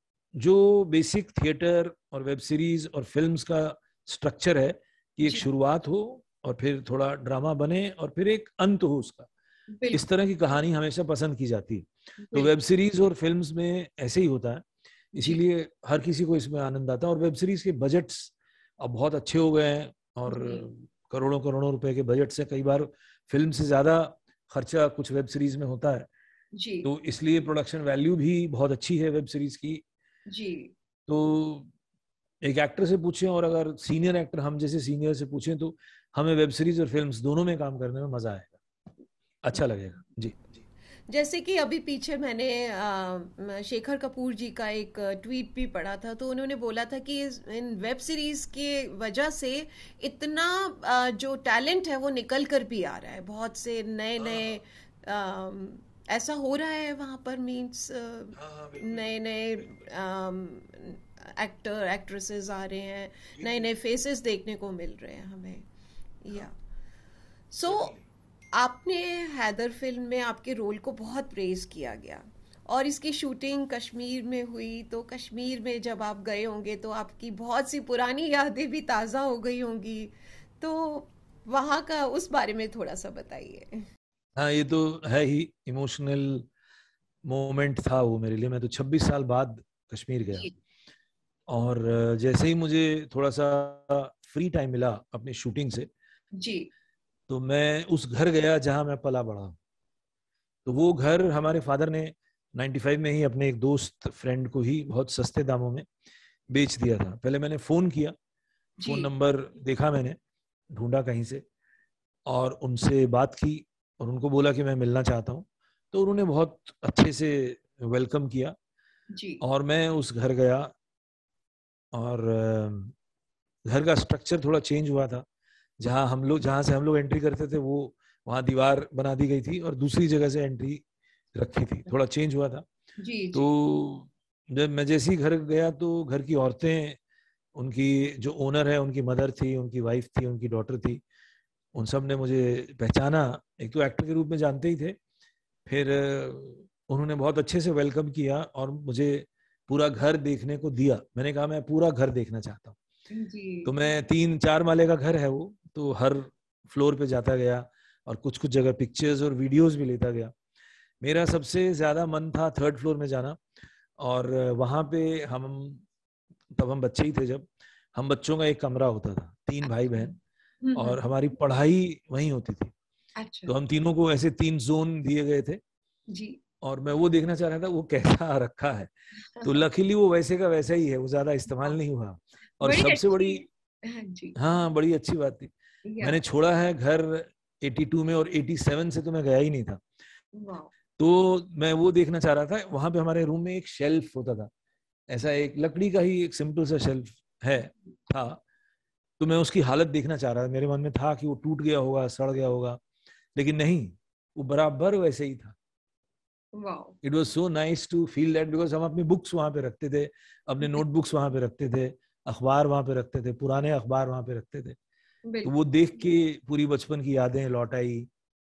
जो बेसिक थिएटर और वेब सीरीज और फिल्म्स का स्ट्रक्चर है कि एक जी। शुरुआत हो और फिर थोड़ा ड्रामा बने और फिर एक अंत हो उसका, इस बिल्कुल। तरह की कहानी हमेशा पसंद की जाती है। तो बिल्कुल। वेब सीरीज और फिल्म्स में ऐसे ही होता है इसीलिए हर किसी को इसमें आनंद आता है। और वेब सीरीज के बजट्स अब बहुत अच्छे हो गए हैं और करोड़ों करोड़ों रुपए के बजट से कई बार फिल्म से ज्यादा खर्चा कुछ वेब सीरीज में होता है जी। तो इसलिए प्रोडक्शन वैल्यू भी बहुत अच्छी है वेब सीरीज की जी। तो एक एक्टर से पूछें और अगर सीनियर एक्टर हम जैसे सीनियर से पूछें तो हमें वेब सीरीज और फिल्म्स दोनों में काम करने में मजा आएगा, अच्छा लगेगा जी। जैसे कि अभी पीछे मैंने शेखर कपूर जी का एक ट्वीट भी पढ़ा था, तो उन्होंने बोला था कि इन वेब सीरीज के वजह से इतना जो टैलेंट है वो निकल कर भी आ रहा है, बहुत से नए नए ऐसा हो रहा है वहाँ पर, मीन्स नए नए एक्टर एक्ट्रेसेस आ रहे हैं, नए नए फेसेस देखने को मिल रहे हैं हमें। या सो आपने हैदर फिल्म में आपके रोल को बहुत प्रेज किया गया और इसकी शूटिंग कश्मीर में हुई, तो कश्मीर में जब आप गए होंगे तो आपकी बहुत सी पुरानी यादें भी ताज़ा हो गई होंगी, तो वहाँ का उस बारे में थोड़ा सा बताइए। हाँ ये तो है ही, इमोशनल मोमेंट था वो मेरे लिए। मैं तो 26 साल बाद कश्मीर गया और जैसे ही मुझे थोड़ा सा फ्री टाइम मिला अपनी शूटिंग से जी, तो मैं उस घर गया जहां मैं पला बड़ा। तो वो घर हमारे फादर ने 95 में ही अपने एक दोस्त फ्रेंड को ही बहुत सस्ते दामों में बेच दिया था। पहले मैंने फोन किया, फोन नंबर देखा मैंने, ढूंढा कहीं से और उनसे बात की और उनको बोला कि मैं मिलना चाहता हूँ। तो उन्होंने बहुत अच्छे से वेलकम किया जी, और मैं उस घर गया और घर का स्ट्रक्चर थोड़ा चेंज हुआ था। जहाँ से हम लोग एंट्री करते थे वो वहाँ दीवार बना दी गई थी और दूसरी जगह से एंट्री रखी थी, थोड़ा चेंज हुआ था। जी, तो जब मैं जैसे ही घर गया तो घर की औरतें, उनकी जो ओनर है उनकी मदर थी, उनकी वाइफ थी, उनकी डॉटर थी, उन सब ने मुझे पहचाना। एक तो एक्टर के रूप में जानते ही थे, फिर उन्होंने बहुत अच्छे से वेलकम किया और मुझे पूरा घर देखने को दिया। मैंने कहा मैं पूरा घर देखना चाहता हूँ। जी, तो मैं 3-4 माले का घर है वो, तो हर फ्लोर पे जाता गया और कुछ कुछ जगह पिक्चर्स और वीडियोस भी लेता गया। मेरा सबसे ज्यादा मन था 3rd फ्लोर में जाना और वहां पे तब हम बच्चे ही थे, जब हम बच्चों का एक कमरा होता था, 3 भाई बहन, और हमारी पढ़ाई वहीं होती थी। अच्छा, तो हम तीनों को ऐसे 3 जोन दिए गए थे जी, और मैं वो देखना चाह रहा था वो कैसा रखा है। तो लकीली वो वैसे का वैसा ही है, वो ज्यादा इस्तेमाल नहीं हुआ। और बड़ी सबसे अच्छी, बड़ी, जी, हाँ बड़ी अच्छी बात थी, या, मैंने छोड़ा है घर 82 में और 87 से तो मैं गया ही नहीं था। वाह, तो मैं वो देखना चाह रहा था। वहां पे हमारे रूम में एक शेल्फ होता था, ऐसा एक लकड़ी का ही एक सिंपल सा शेल्फ था। तो मैं उसकी हालत देखना चाह रहा था। मेरे मन में था कि वो टूट गया होगा, सड़ गया होगा, लेकिन नहीं, वो बराबर वैसे ही था। वाह, it was so nice to feel that, because हम अपनी बुक्स वहां पे रखते थे, अपने नोटबुक्स वहां पे रखते थे, अखबार वहां पे रखते थे, पुराने अखबार वहां पे रखते थे। तो वो बिल्कुल, देख के पूरी बचपन की यादें लौट आई।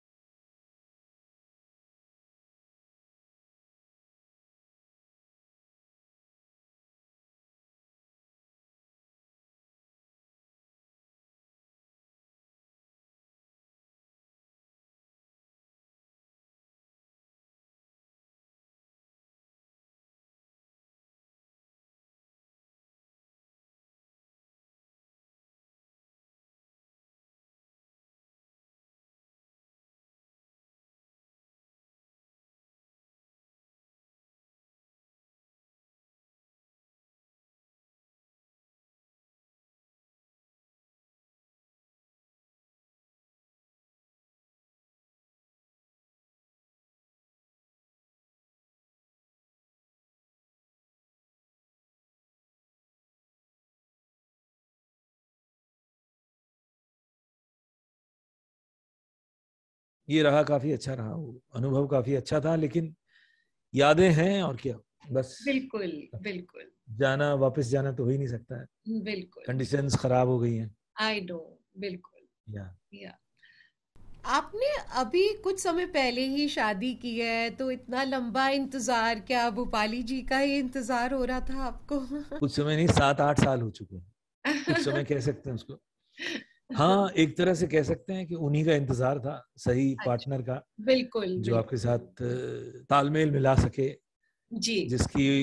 ये रहा, काफी अच्छा रहा, वो अनुभव काफी अच्छा था। लेकिन यादें हैं और क्या, बस बिल्कुल, बिल्कुल, जाना, वापस जाना तो हो ही नहीं सकता है, बिल्कुल, कंडीशंस खराब हो गई हैं। आई नो, बिल्कुल, या या। आपने अभी कुछ समय पहले ही शादी की है, तो इतना लंबा इंतजार, क्या भूपाली जी का ही इंतजार हो रहा था आपको? कुछ समय नहीं, 7-8 साल हो चुके हैं, कुछ समय कह सकते हैं उसको। हाँ एक तरह से कह सकते हैं कि उन्हीं का इंतजार था, सही अच्छा, पार्टनर का, बिल्कुल, जो बिल्कुल, आपके साथ तालमेल मिला सके, जी, जिसकी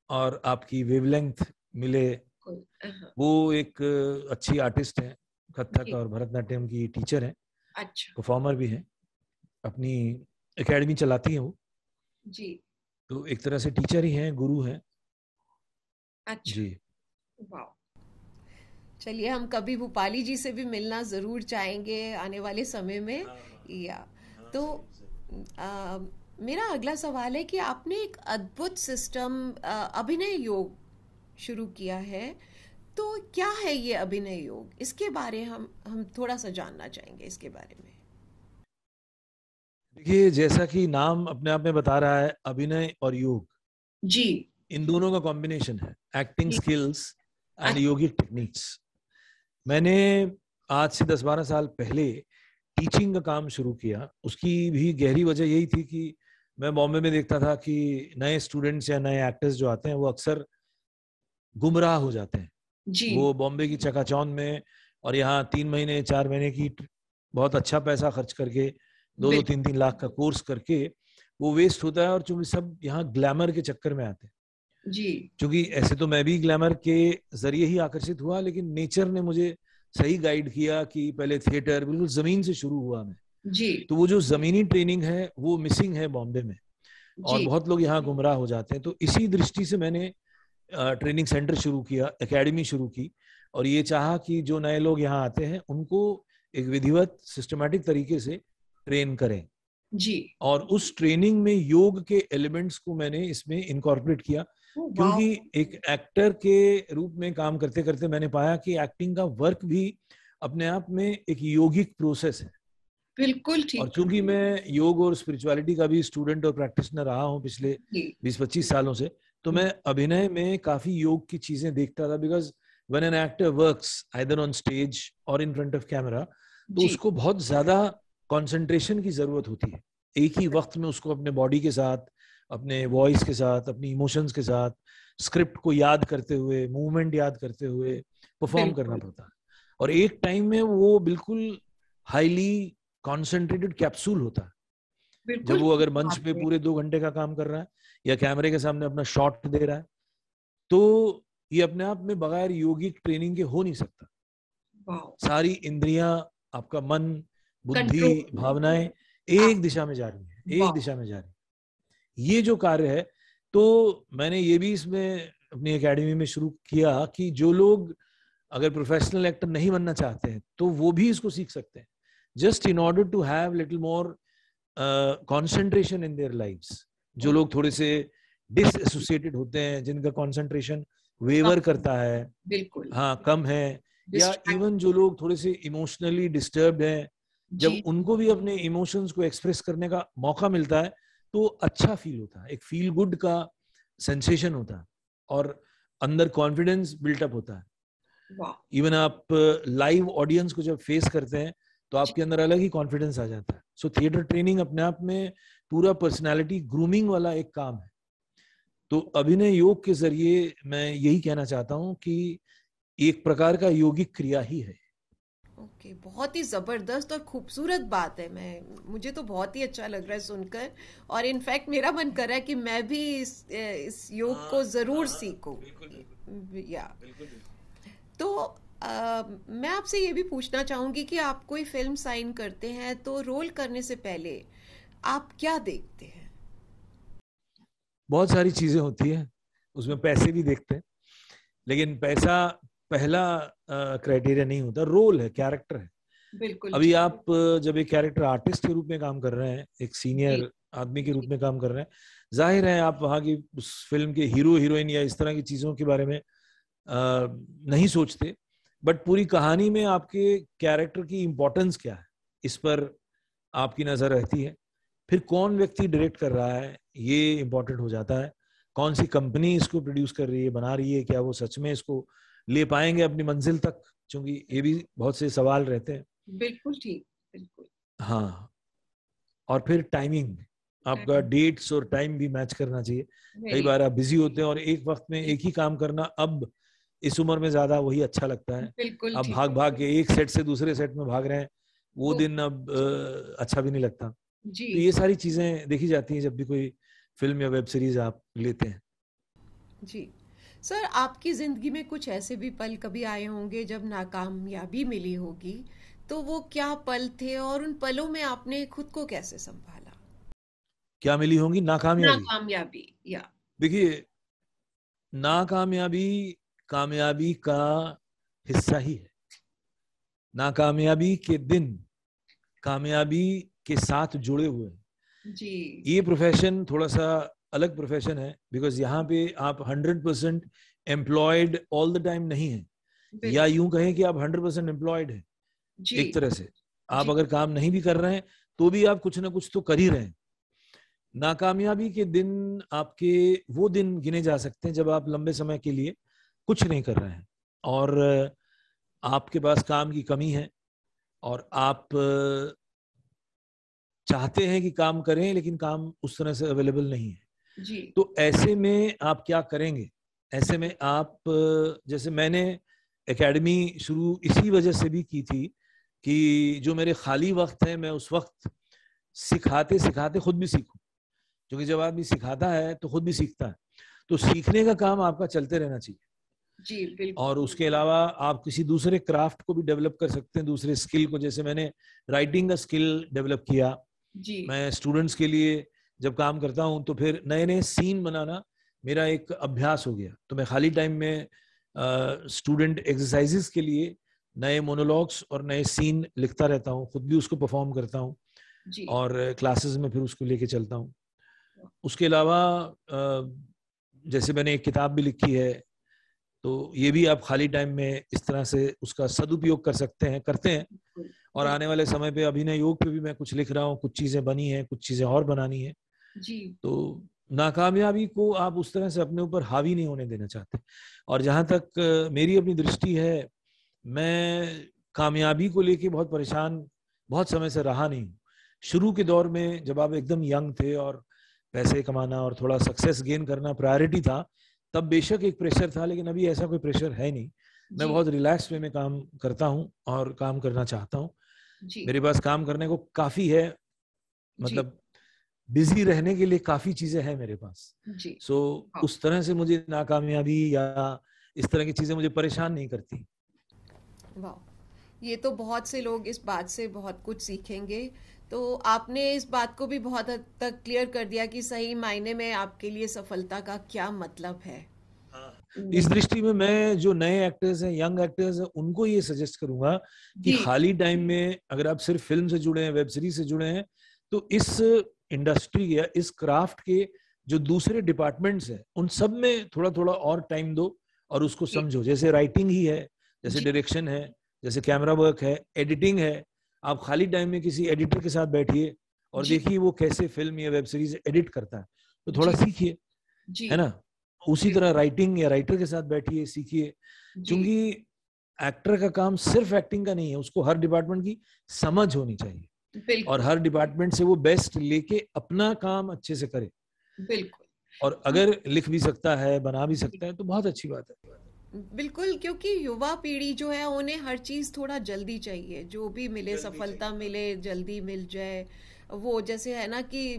और आपकी वेवलेंथ मिले। वो एक अच्छी आर्टिस्ट है, कथक और भरतनाट्यम की टीचर है, अच्छा परफॉर्मर भी है, अपनी एकेडमी चलाती है वो जी। तो एक तरह से टीचर ही हैं, गुरु हैं। अच्छा जी। वाह। चलिए हम कभी भूपाली जी से भी मिलना जरूर चाहेंगे आने वाले समय में। या तो मेरा अगला सवाल है कि आपने एक अद्भुत सिस्टम अभिनय योग शुरू किया है, तो क्या है ये अभिनय योग? इसके बारे हम थोड़ा सा जानना चाहेंगे इसके बारे में। देखिए, जैसा कि नाम अपने आप में बता रहा है, अभिनय और योग जी इन दोनों का कॉम्बिनेशन है, एक्टिंग जी। स्किल्स एंड अच्छा योगिक टेक्निक्स। मैंने आज से 10-12 साल पहले टीचिंग का काम शुरू किया। उसकी भी गहरी वजह यही थी कि मैं बॉम्बे में देखता था कि नए स्टूडेंट्स या नए एक्टर्स जो आते हैं वो अक्सर गुमराह हो जाते हैं। जी वो बॉम्बे की चकाचौंध में और यहाँ 3 महीने 4 महीने की बहुत अच्छा पैसा खर्च करके 2-2 बिल्कुल 3-3 लाख का कोर्स करके वो वेस्ट होता है। और चूंकि सब यहाँ ग्लैमर के चक्कर में आते हैं, जी क्योंकि ऐसे तो मैं भी ग्लैमर के जरिए ही आकर्षित हुआ, लेकिन नेचर ने मुझे सही गाइड किया कि पहले थिएटर बिल्कुल जमीन से शुरू हुआ मैं। जी तो वो जो जमीनी ट्रेनिंग है वो मिसिंग है बॉम्बे में, और जी बहुत लोग यहाँ गुमराह हो जाते हैं। तो इसी दृष्टि से मैंने ट्रेनिंग सेंटर शुरू किया, एकेडमी शुरू की, और ये चाहा कि जो नए लोग यहाँ आते हैं उनको एक विधिवत सिस्टमैटिक तरीके से ट्रेन करें। जी। और उस ट्रेनिंग में योग के एलिमेंट्स को मैंने इसमें इनकॉर्पोरेट किया, क्योंकि एक एक्टर के रूप में काम करते करते मैंने पाया कि एक्टिंग का वर्क भी अपने आप में एक योगिक प्रोसेस है। बिल्कुल और ठीक। चूंकि मैं योग और स्पिरिचुअलिटी का भी स्टूडेंट और प्रैक्टिशनर रहा हूँ पिछले 20-25 सालों से, तो मैं अभिनय में काफी योग की चीजें देखता था। Because when an actor works either on stage और इन फ्रंट ऑफ कैमरा, तो उसको बहुत ज्यादा कंसंट्रेशन की जरूरत होती है। एक ही वक्त में उसको अपने बॉडी के साथ, अपने वॉइस के साथ, अपनी इमोशंस के साथ, स्क्रिप्ट को याद करते हुए, मूवमेंट याद करते हुए परफॉर्म करना पड़ता है। और एक टाइम में वो बिल्कुल हाईली कॉन्सेंट्रेटेड कैप्सूल होता है। जब वो अगर मंच पे पूरे 2 घंटे का काम कर रहा है या कैमरे के सामने अपना शॉट दे रहा है, तो ये अपने आप में बगैर योगिक ट्रेनिंग के हो नहीं सकता। सारी इंद्रियां, आपका मन, बुद्धि, भावनाएं एक दिशा में जा रही है, एक दिशा में जा रही है। ये जो कार्य है, तो मैंने ये भी इसमें अपनी एकेडमी में शुरू किया कि जो लोग अगर प्रोफेशनल एक्टर नहीं बनना चाहते हैं तो वो भी इसको सीख सकते हैं, just in order to have little more concentration in their lives. जो लोग थोड़े से डिसएसोसिएटेड होते हैं, जिनका कंसंट्रेशन वेवर करता है, बिल्कुल हाँ कम है, या इवन जो लोग थोड़े से इमोशनली डिस्टर्ब्ड हैं, जब उनको भी अपने इमोशंस को एक्सप्रेस करने का मौका मिलता है तो अच्छा फील होता है, एक फील गुड का सेंसेशन होता है और अंदर कॉन्फिडेंस बिल्टअप होता है। इवन आप लाइव ऑडियंस को जब फेस करते हैं तो आपके अंदर अलग ही कॉन्फिडेंस आ जाता है। सो थिएटर ट्रेनिंग अपने आप में पूरा पर्सनालिटी ग्रूमिंग वाला एक काम है। तो अभिनय योग के जरिए मैं यही कहना चाहता हूँ कि एक प्रकार का योगिक क्रिया ही है। ओके, बहुत ही जबरदस्त और खूबसूरत बात है। मुझे तो बहुत ही अच्छा लग रहा है सुनकर, और इनफैक्ट मेरा मन कर रहा है कि मैं भी इस योग को जरूर सीखूं। या तो मैं आपसे ये भी पूछना चाहूंगी कि आप कोई फिल्म साइन करते हैं तो रोल करने से पहले आप क्या देखते हैं? बहुत सारी चीजें होती है, उसमें पैसे भी देखते हैं, लेकिन पैसा पहला क्राइटेरिया नहीं होता। रोल है, कैरेक्टर है। बिल्कुल। अभी आप जब एक कैरेक्टर आर्टिस्ट के रूप में काम कर रहे हैं, एक सीनियर आदमी के रूप में काम कर रहे हैं, जाहिर है आप वहां की उस फिल्म के हीरो हीरोइन या इस तरह की चीजों के बारे में नहीं सोचते, बट पूरी कहानी में आपके कैरेक्टर की इंपॉर्टेंस क्या है इस पर आपकी नजर रहती है। फिर कौन व्यक्ति डायरेक्ट कर रहा है ये इंपॉर्टेंट हो जाता है, कौन सी कंपनी इसको प्रोड्यूस कर रही है, बना रही है, क्या वो सच में इसको ले पाएंगे अपनी मंजिल तक, क्योंकि ये भी बहुत से सवाल रहते हैं। बिल्कुल ठीक, बिल्कुल। हाँ, और फिर टाइमिंग, आपका डेट्स और टाइम भी मैच करना चाहिए। कई बार आप बिजी होते हैं और एक वक्त में एक ही काम करना अब इस उम्र में ज्यादा वही अच्छा लगता है। अब भाग भाग के एक सेट से दूसरे सेट में भाग रहे हैं, वो दिन अब अच्छा भी नहीं लगता। तो ये सारी चीजें देखी जाती हैं जब भी कोई फिल्म या वेब सीरीज आप लेते हैं। जी सर, आपकी जिंदगी में कुछ ऐसे भी पल कभी आए होंगे जब नाकामयाबी मिली होगी, तो वो क्या पल थे और उन पलों में आपने खुद को कैसे संभाला? क्या मिली होंगी? नाकामयाबी। नाकामयाबी, या देखिए, नाकामयाबी कामयाबी का हिस्सा ही है। नाकामयाबी के दिन कामयाबी के साथ जुड़े हुए हैं। जी ये प्रोफेशन थोड़ा सा अलग प्रोफेशन है, बिकॉज यहाँ पे आप 100% एम्प्लॉयड ऑल द टाइम नहीं है, या बिल्कुल। यूं कहें कि आप 100% एम्प्लॉयड है। जी एक तरह से आप जी अगर काम नहीं भी कर रहे हैं तो भी आप कुछ ना कुछ तो कर ही रहे हैं। नाकामयाबी के दिन आपके वो दिन गिने जा सकते हैं जब आप लंबे समय के लिए कुछ नहीं कर रहे हैं और आपके पास काम की कमी है और आप चाहते हैं कि काम करें लेकिन काम उस तरह से अवेलेबल नहीं है। जी तो ऐसे में आप क्या करेंगे? ऐसे में आप जैसे मैंने एकेडमी शुरू इसी वजह से भी की थी कि जो मेरे खाली वक्त है मैं उस वक्त सिखाते सिखाते खुद भी सीखूं, क्योंकि जब आदमी सिखाता है तो खुद भी सीखता है। तो सीखने का काम आपका चलते रहना चाहिए। जी बिल्कुल। और उसके अलावा आप किसी दूसरे क्राफ्ट को भी डेवलप कर सकते हैं, दूसरे स्किल को। जैसे मैंने राइटिंग का स्किल डेवलप किया। जी मैं स्टूडेंट्स के लिए जब काम करता हूं तो फिर नए नए सीन बनाना मेरा एक अभ्यास हो गया। तो मैं खाली टाइम में स्टूडेंट एक्सरसाइजेस के लिए नए मोनोलॉग्स और नए सीन लिखता रहता हूं, खुद भी उसको परफॉर्म करता हूं जी और क्लासेस में फिर उसको लेके चलता हूं। उसके अलावा जैसे मैंने एक किताब भी लिखी है, तो ये भी आप खाली टाइम में इस तरह से उसका सदुपयोग कर सकते हैं, करते हैं। बिल्कुल और आने वाले समय पे अभिनय योग पे भी मैं कुछ लिख रहा हूँ, कुछ चीजें बनी हैं, कुछ चीजें और बनानी है। जी तो नाकामयाबी को आप उस तरह से अपने ऊपर हावी नहीं होने देना चाहते। और जहां तक मेरी अपनी दृष्टि है, मैं कामयाबी को लेके बहुत परेशान बहुत समय से रहा नहीं हूँ। शुरू के दौर में जब आप एकदम यंग थे और पैसे कमाना और थोड़ा सक्सेस गेन करना प्रायोरिटी था, तब बेशक एक प्रेशर था, लेकिन अभी ऐसा कोई प्रेशर है नहीं। मैं जी बहुत रिलैक्स वे में काम करता हूँ और काम करना चाहता हूँ। जी मेरे पास काम करने को काफी है, जी मतलब बिजी रहने के लिए काफी चीजें हैं मेरे पास। जी। सो हाँ, उस तरह से मुझे नाकामयाबी या इस तरह की चीजें मुझे परेशान नहीं करती। वाह, ये तो बहुत से लोग इस बात से बहुत कुछ सीखेंगे। तो आपने इस बात को भी बहुत हद तक क्लियर कर दिया कि सही मायने में आपके लिए सफलता का क्या मतलब है। इस दृष्टि में मैं जो नए एक्टर्स हैं, यंग एक्टर्स हैं, उनको ये सजेस्ट करूंगा कि जी खाली टाइम में अगर आप सिर्फ फिल्म से जुड़े हैं, वेब सीरीज से जुड़े हैं, तो इस इंडस्ट्री या इस क्राफ्ट के जो दूसरे डिपार्टमेंट्स हैं उन सब में थोड़ा थोड़ा और टाइम दो और उसको जी समझो। जैसे राइटिंग ही है, जैसे जी डायरेक्शन है, जैसे कैमरा वर्क है, एडिटिंग है। आप खाली टाइम में किसी एडिटर के साथ बैठिए और जी देखिए वो कैसे फिल्म या वेब सीरीज एडिट करता है, तो थोड़ा जी सीखिए, जी है ना। उसी तरह बिल्कुल। राइटिंग या राइटर के साथ बैठिए, सीखिए। जी क्योंकि एक्टर का काम सिर्फ एक्टिंग का नहीं है, उसको हर डिपार्टमेंट की समझ होनी चाहिए और बिल्कुल हर डिपार्टमेंट से वो बेस्ट लेके अपना काम अच्छे से करे। बिल्कुल। और हम अगर लिख भी सकता है, बना भी जी सकता है, तो बहुत अच्छी बात है। बिल्कुल, क्योंकि युवा पीढ़ी जो है उन्हें हर चीज थोड़ा जल्दी चाहिए, जो भी मिले जल्दी चाहिए। सफलता मिले जल्दी मिल जाए। वो जैसे है ना कि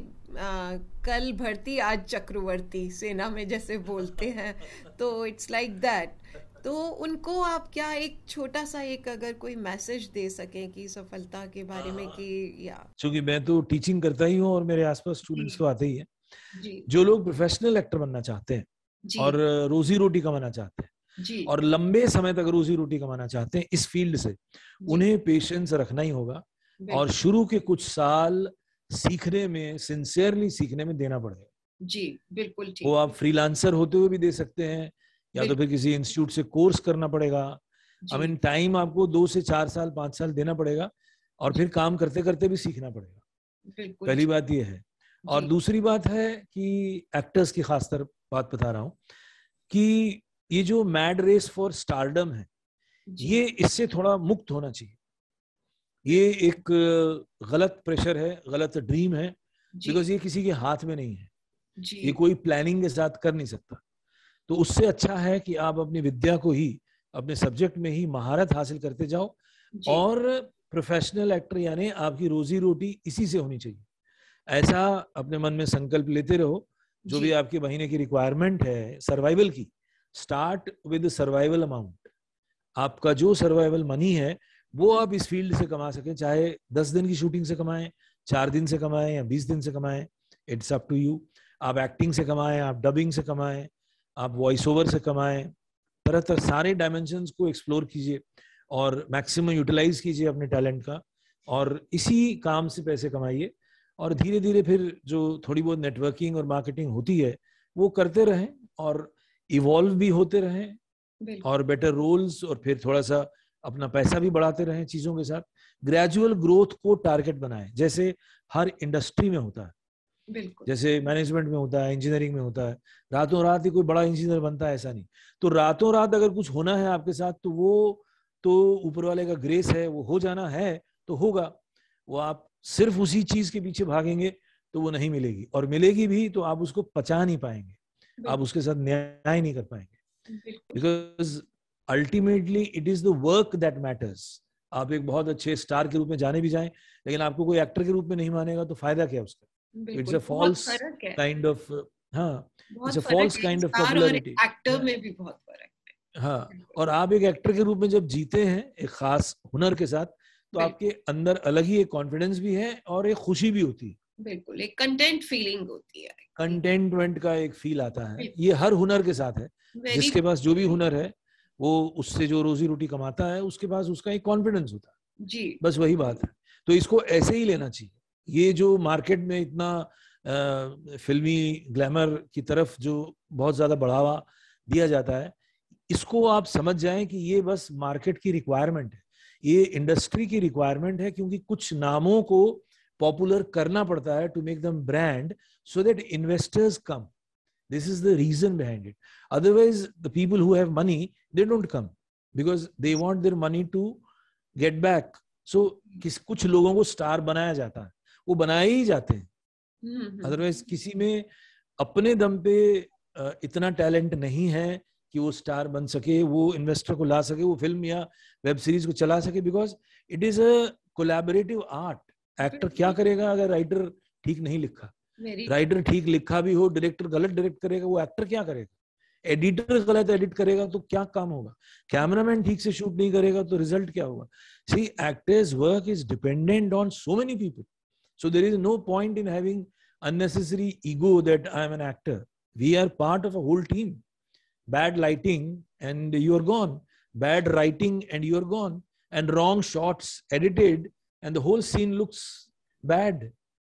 कल भर्ती आज चक्रवर्ती सेना में जैसे बोलते हैं, तो इट्स लाइक दैट। तो उनको आप क्या एक छोटा सा एक अगर कोई मैसेज दे सकें कि सफलता के बारे में कि या क्योंकि मैं तो टीचिंग करता ही हूँ और मेरे आसपास जी स्टूडेंट्स तो आते ही हैं। जी जो लोग प्रोफेशनल एक्टर बनना चाहते हैं जी और रोजी रोटी कमाना चाहते हैं जी और लंबे समय तक रोजी रोटी कमाना चाहते हैं इस फील्ड से, जी उन्हें पेशेंस रखना ही होगा और बिल्कुल शुरू के कुछ साल सीखने में, सिंसियरली सीखने में देना पड़ेगा। जी बिल्कुल वो ठीक। आप फ्रीलांसर होते हुए भी दे सकते हैं या तो बिल्कुल फिर किसी इंस्टीट्यूट से कोर्स करना पड़ेगा। आई जी मीन टाइम आपको 2 से 4 साल 5 साल देना पड़ेगा और जी फिर काम करते करते भी सीखना पड़ेगा। बिल्कुल पहली ठीक। बात ये है। और जी दूसरी बात है कि एक्टर्स की खासतर बात बता रहा हूँ कि ये जो मैड रेस फॉर स्टारडम है, जी ये इससे थोड़ा मुक्त होना चाहिए। ये एक गलत प्रेशर है, गलत ड्रीम है, जी बिकॉज ये किसी के हाथ में नहीं है। ये जी कोई प्लानिंग के साथ कर नहीं सकता। तो उससे अच्छा है कि आप अपनी विद्या को ही, अपने सब्जेक्ट में ही महारत हासिल करते जाओ जी और प्रोफेशनल एक्टर यानी आपकी रोजी रोटी इसी से होनी चाहिए, ऐसा अपने मन में संकल्प लेते रहो। जो भी आपके महीने की रिक्वायरमेंट है सर्वाइवल की, स्टार्ट विद सर्वाइवल अमाउंट। आपका जो सर्वाइवल मनी है वो आप इस फील्ड से कमा सकें, चाहे 10 दिन की शूटिंग से कमाएं, 4 दिन से कमाएं या 20 दिन से कमाएं, इट्स अप टू यू। आप एक्टिंग से कमाएं, आप डबिंग से कमाएं, आप वॉइस ओवर से कमाएं, तरह तरह सारे डायमेंशंस को एक्सप्लोर कीजिए और मैक्सिमम यूटिलाइज कीजिए अपने टैलेंट का, और इसी काम से पैसे कमाइए। और धीरे धीरे फिर जो थोड़ी बहुत नेटवर्किंग और मार्केटिंग होती है वो करते रहें और इवॉल्व भी होते रहें और बेटर रोल्स, और फिर थोड़ा सा अपना पैसा भी बढ़ाते रहें चीजों के साथ। ग्रेजुअल ग्रोथ को टारगेट बनाएं, जैसे हर इंडस्ट्री में होता है, बिल्कुल, जैसे मैनेजमेंट में होता है, इंजीनियरिंग में होता है। रातों रात ही कोई बड़ा इंजीनियर बनता है ऐसा नहीं। तो रातों रात अगर कुछ होना है आपके साथ तो वो तो ऊपर वाले का ग्रेस है, वो हो जाना है तो होगा। वो आप सिर्फ उसी चीज के पीछे भागेंगे तो वो नहीं मिलेगी, और मिलेगी भी तो आप उसको पचा नहीं पाएंगे, आप उसके साथ न्याय नहीं कर पाएंगे। Because ultimately it is the work that matters. आप एक बहुत अच्छे स्टार के रूप में जाने भी जाएं, लेकिन आपको कोई एक्टर के रूप में नहीं मानेगा तो फायदा क्या उसका? It's a false kind of, हाँ, it's a false kind of popularity. Actor में भी बहुत फर्क है। हाँ, और आप एक एक्टर के रूप में जब जीते हैं एक खास हुनर के साथ, तो आपके अंदर अलग ही एक कॉन्फिडेंस भी है और एक खुशी भी होती है। बिल्कुल, एक कंटेंट फीलिंग होती है, कंटेंटमेंट का एक फील आता है। ये हर हुनर के साथ है, जिसके पास जो भी हुनर है वो उससे जो रोजी रोटी कमाता है उसके पास उसका एक कॉन्फिडेंस होता है जी, बस वही बात है। तो इसको ऐसे ही लेना चाहिए। ये जो मार्केट में इतना फिल्मी ग्लैमर की तरफ जो बहुत ज्यादा बढ़ावा दिया जाता है, इसको आप समझ जाएं कि ये बस मार्केट की रिक्वायरमेंट है, ये इंडस्ट्री की रिक्वायरमेंट है, क्योंकि कुछ नामों को पॉपुलर करना पड़ता है to make them brand so that investors come. This is the reason behind it. Otherwise, the people who have money, they don't come because they want their money to get back. So, कुछ लोगों को star बनाया जाता है, वो बनाए ही जाते हैं। Otherwise, किसी में अपने दम पे इतना टैलेंट नहीं है कि वो स्टार बन सके, वो इन्वेस्टर को ला सके, वो फिल्म या वेब सीरीज को चला सके, because it is a collaborative art. Actor क्या करेगा अगर राइटर ठीक नहीं लिखा? राइटर ठीक लिखा भी हो, डायरेक्टर गलत डायरेक्ट करेगा, वो एक्टर क्या करेगा? एडिटर गलत एडिट करेगा तो क्या काम होगा? कैमरामैन ठीक से शूट नहीं करेगा तो रिजल्ट क्या होगा? See, actors work is dependent on so many people, so there is no point in having unnecessary ego that I am an actor. We are part of a whole team. Bad lighting and you are gone, bad writing and you are gone, and wrong shots edited and the whole scene looks bad.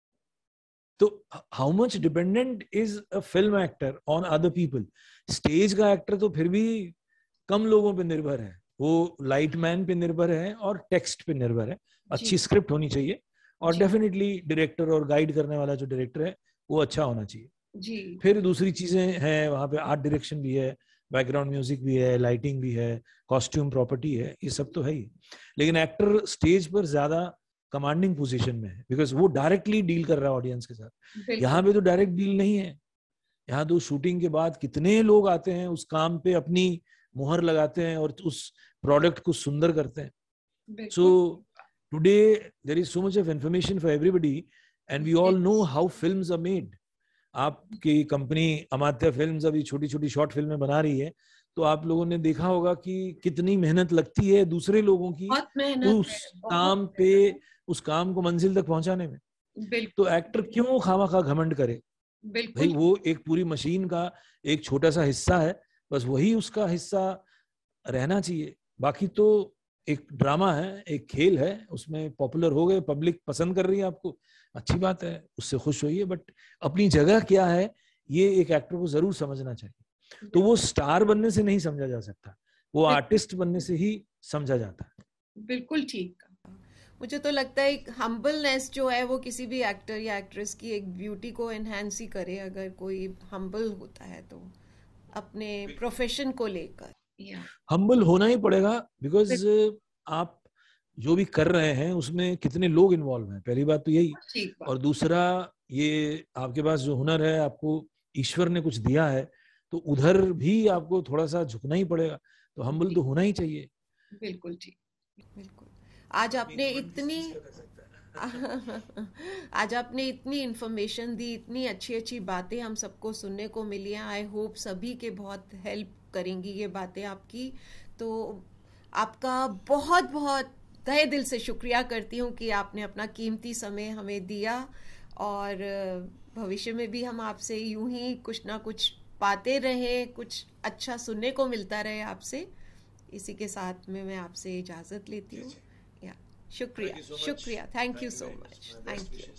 तो how much dependent is a film actor on other people? Stage का actor तो फिर भी कम लोगों पे निर्भर है, वो लाइटमैन पे निर्भर है और टेक्स्ट पे निर्भर है। अच्छी स्क्रिप्ट होनी चाहिए और डेफिनेटली डायरेक्टर और गाइड करने वाला जो डायरेक्टर है वो अच्छा होना चाहिए जी। फिर दूसरी चीजें हैं, वहां पे आर्ट डायरेक्शन भी है, बैकग्राउंड म्यूजिक भी है, लाइटिंग भी है, कॉस्ट्यूम प्रॉपर्टी है, ये सब तो है ही। लेकिन एक्टर स्टेज पर ज्यादा कमांडिंग पोजीशन में है, बिकॉज वो डायरेक्टली डील कर रहा है ऑडियंस के साथ। यहाँ पे तो डायरेक्ट डील नहीं है, यहाँ तो शूटिंग के बाद कितने लोग आते हैं, उस काम पे अपनी मुहर लगाते हैं और उस प्रोडक्ट को सुंदर करते हैं। So today there is so much of information for everybody and we all know how films are made. आपकी कंपनी अमात्य फिल्म्स अभी छोटी छोटी शॉर्ट फिल्में बना रही है, तो आप लोगों ने देखा होगा कि कितनी मेहनत लगती है दूसरे लोगों की उस काम पे, उस काम को मंजिल तक पहुंचाने में। तो एक्टर क्यों खामखा घमंड करे? भाई वो एक पूरी मशीन का एक छोटा सा हिस्सा है, बस वही उसका हिस्सा रहना चाहिए। बाकी तो एक ड्रामा है, एक खेल है, उसमें पॉपुलर हो गए, पब्लिक पसंद कर रही है आपको, अच्छी बात है, उससे खुश होइए, बट अपनी जगह क्या है ये एक एक्टर को जरूर समझना चाहिए। तो वो स्टार बनने से नहीं समझा जा सकता, वो आर्टिस्ट बनने से ही समझा जाता है। बिल्कुल ठीक। मुझे तो लगता है एक हम्बलनेस जो है वो किसी भी एक्टर या एक्ट्रेस की एक ब्यूटी को एनहांस ही करे, अगर कोई हम्बल होता है तो अपने प्रोफेशन को लेकर हम्बल होना ही पड़ेगा। बिकॉज आप जो भी कर रहे हैं उसमें कितने लोग इन्वॉल्व हैं, पहली बात तो यही, और दूसरा ये आपके पास जो हुनर है, आपको ईश्वर ने कुछ दिया है, तो उधर भी आपको थोड़ा सा झुकना ही पड़ेगा, तो हम्बल तो होना ही चाहिए। बिल्कुल ठीक, बिल्कुल। आज आपने इतनी आज आपने इतनी इन्फॉर्मेशन दी, इतनी अच्छी अच्छी बातें हम सबको सुनने को मिली हैं। आई होप सभी के बहुत हेल्प करेंगी ये बातें आपकी। तो आपका बहुत बहुत तहे दिल से शुक्रिया करती हूँ कि आपने अपना कीमती समय हमें दिया, और भविष्य में भी हम आपसे यूं ही कुछ ना कुछ पाते रहे, कुछ अच्छा सुनने को मिलता रहे आपसे। इसी के साथ में मैं आपसे इजाज़त लेती हूँ। या शुक्रिया, शुक्रिया, thank you so much, thank you.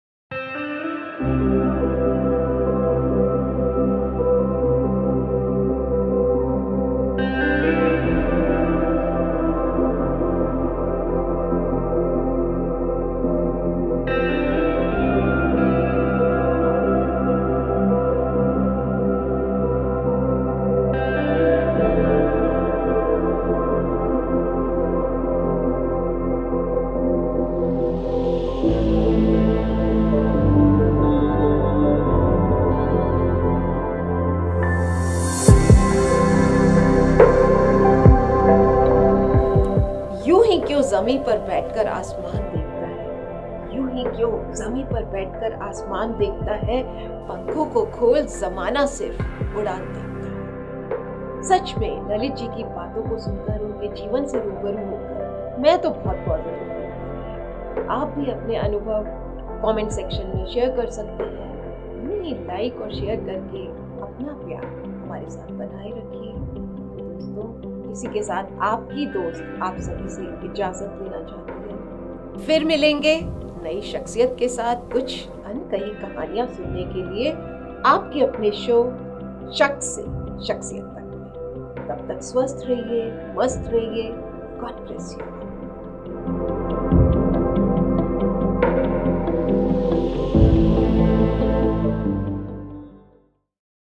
ज़मीन पर बैठकर आसमान देखता है, यूं ही क्यों ज़मीन पर बैठकर आसमान देखता है, पंखों को खोल ज़माना सिर्फ उड़ान देखता है। सच में ललित जी की बातों को सुनकर, उनके जीवन से रूबरू होकर मैं तो बहुत पॉजिटिव फील कर रही हूँ। आप भी अपने अनुभव कमेंट सेक्शन में शेयर कर सकते हैं। यूं ही लाइक और शेयर करके अपना प्यार हमारे साथ बनाए रखिए। दोस्तों, इसी के साथ आपकी दोस्त आप सभी से इजाजत लेना चाहती है। फिर मिलेंगे नई शख्सियत के साथ कुछ अनकही कहानियां सुनने के लिए आपके अपने शो शख्स से शख्सियत तक में। तब तक स्वस्थ रहिए, मस्त रहिए। God bless you.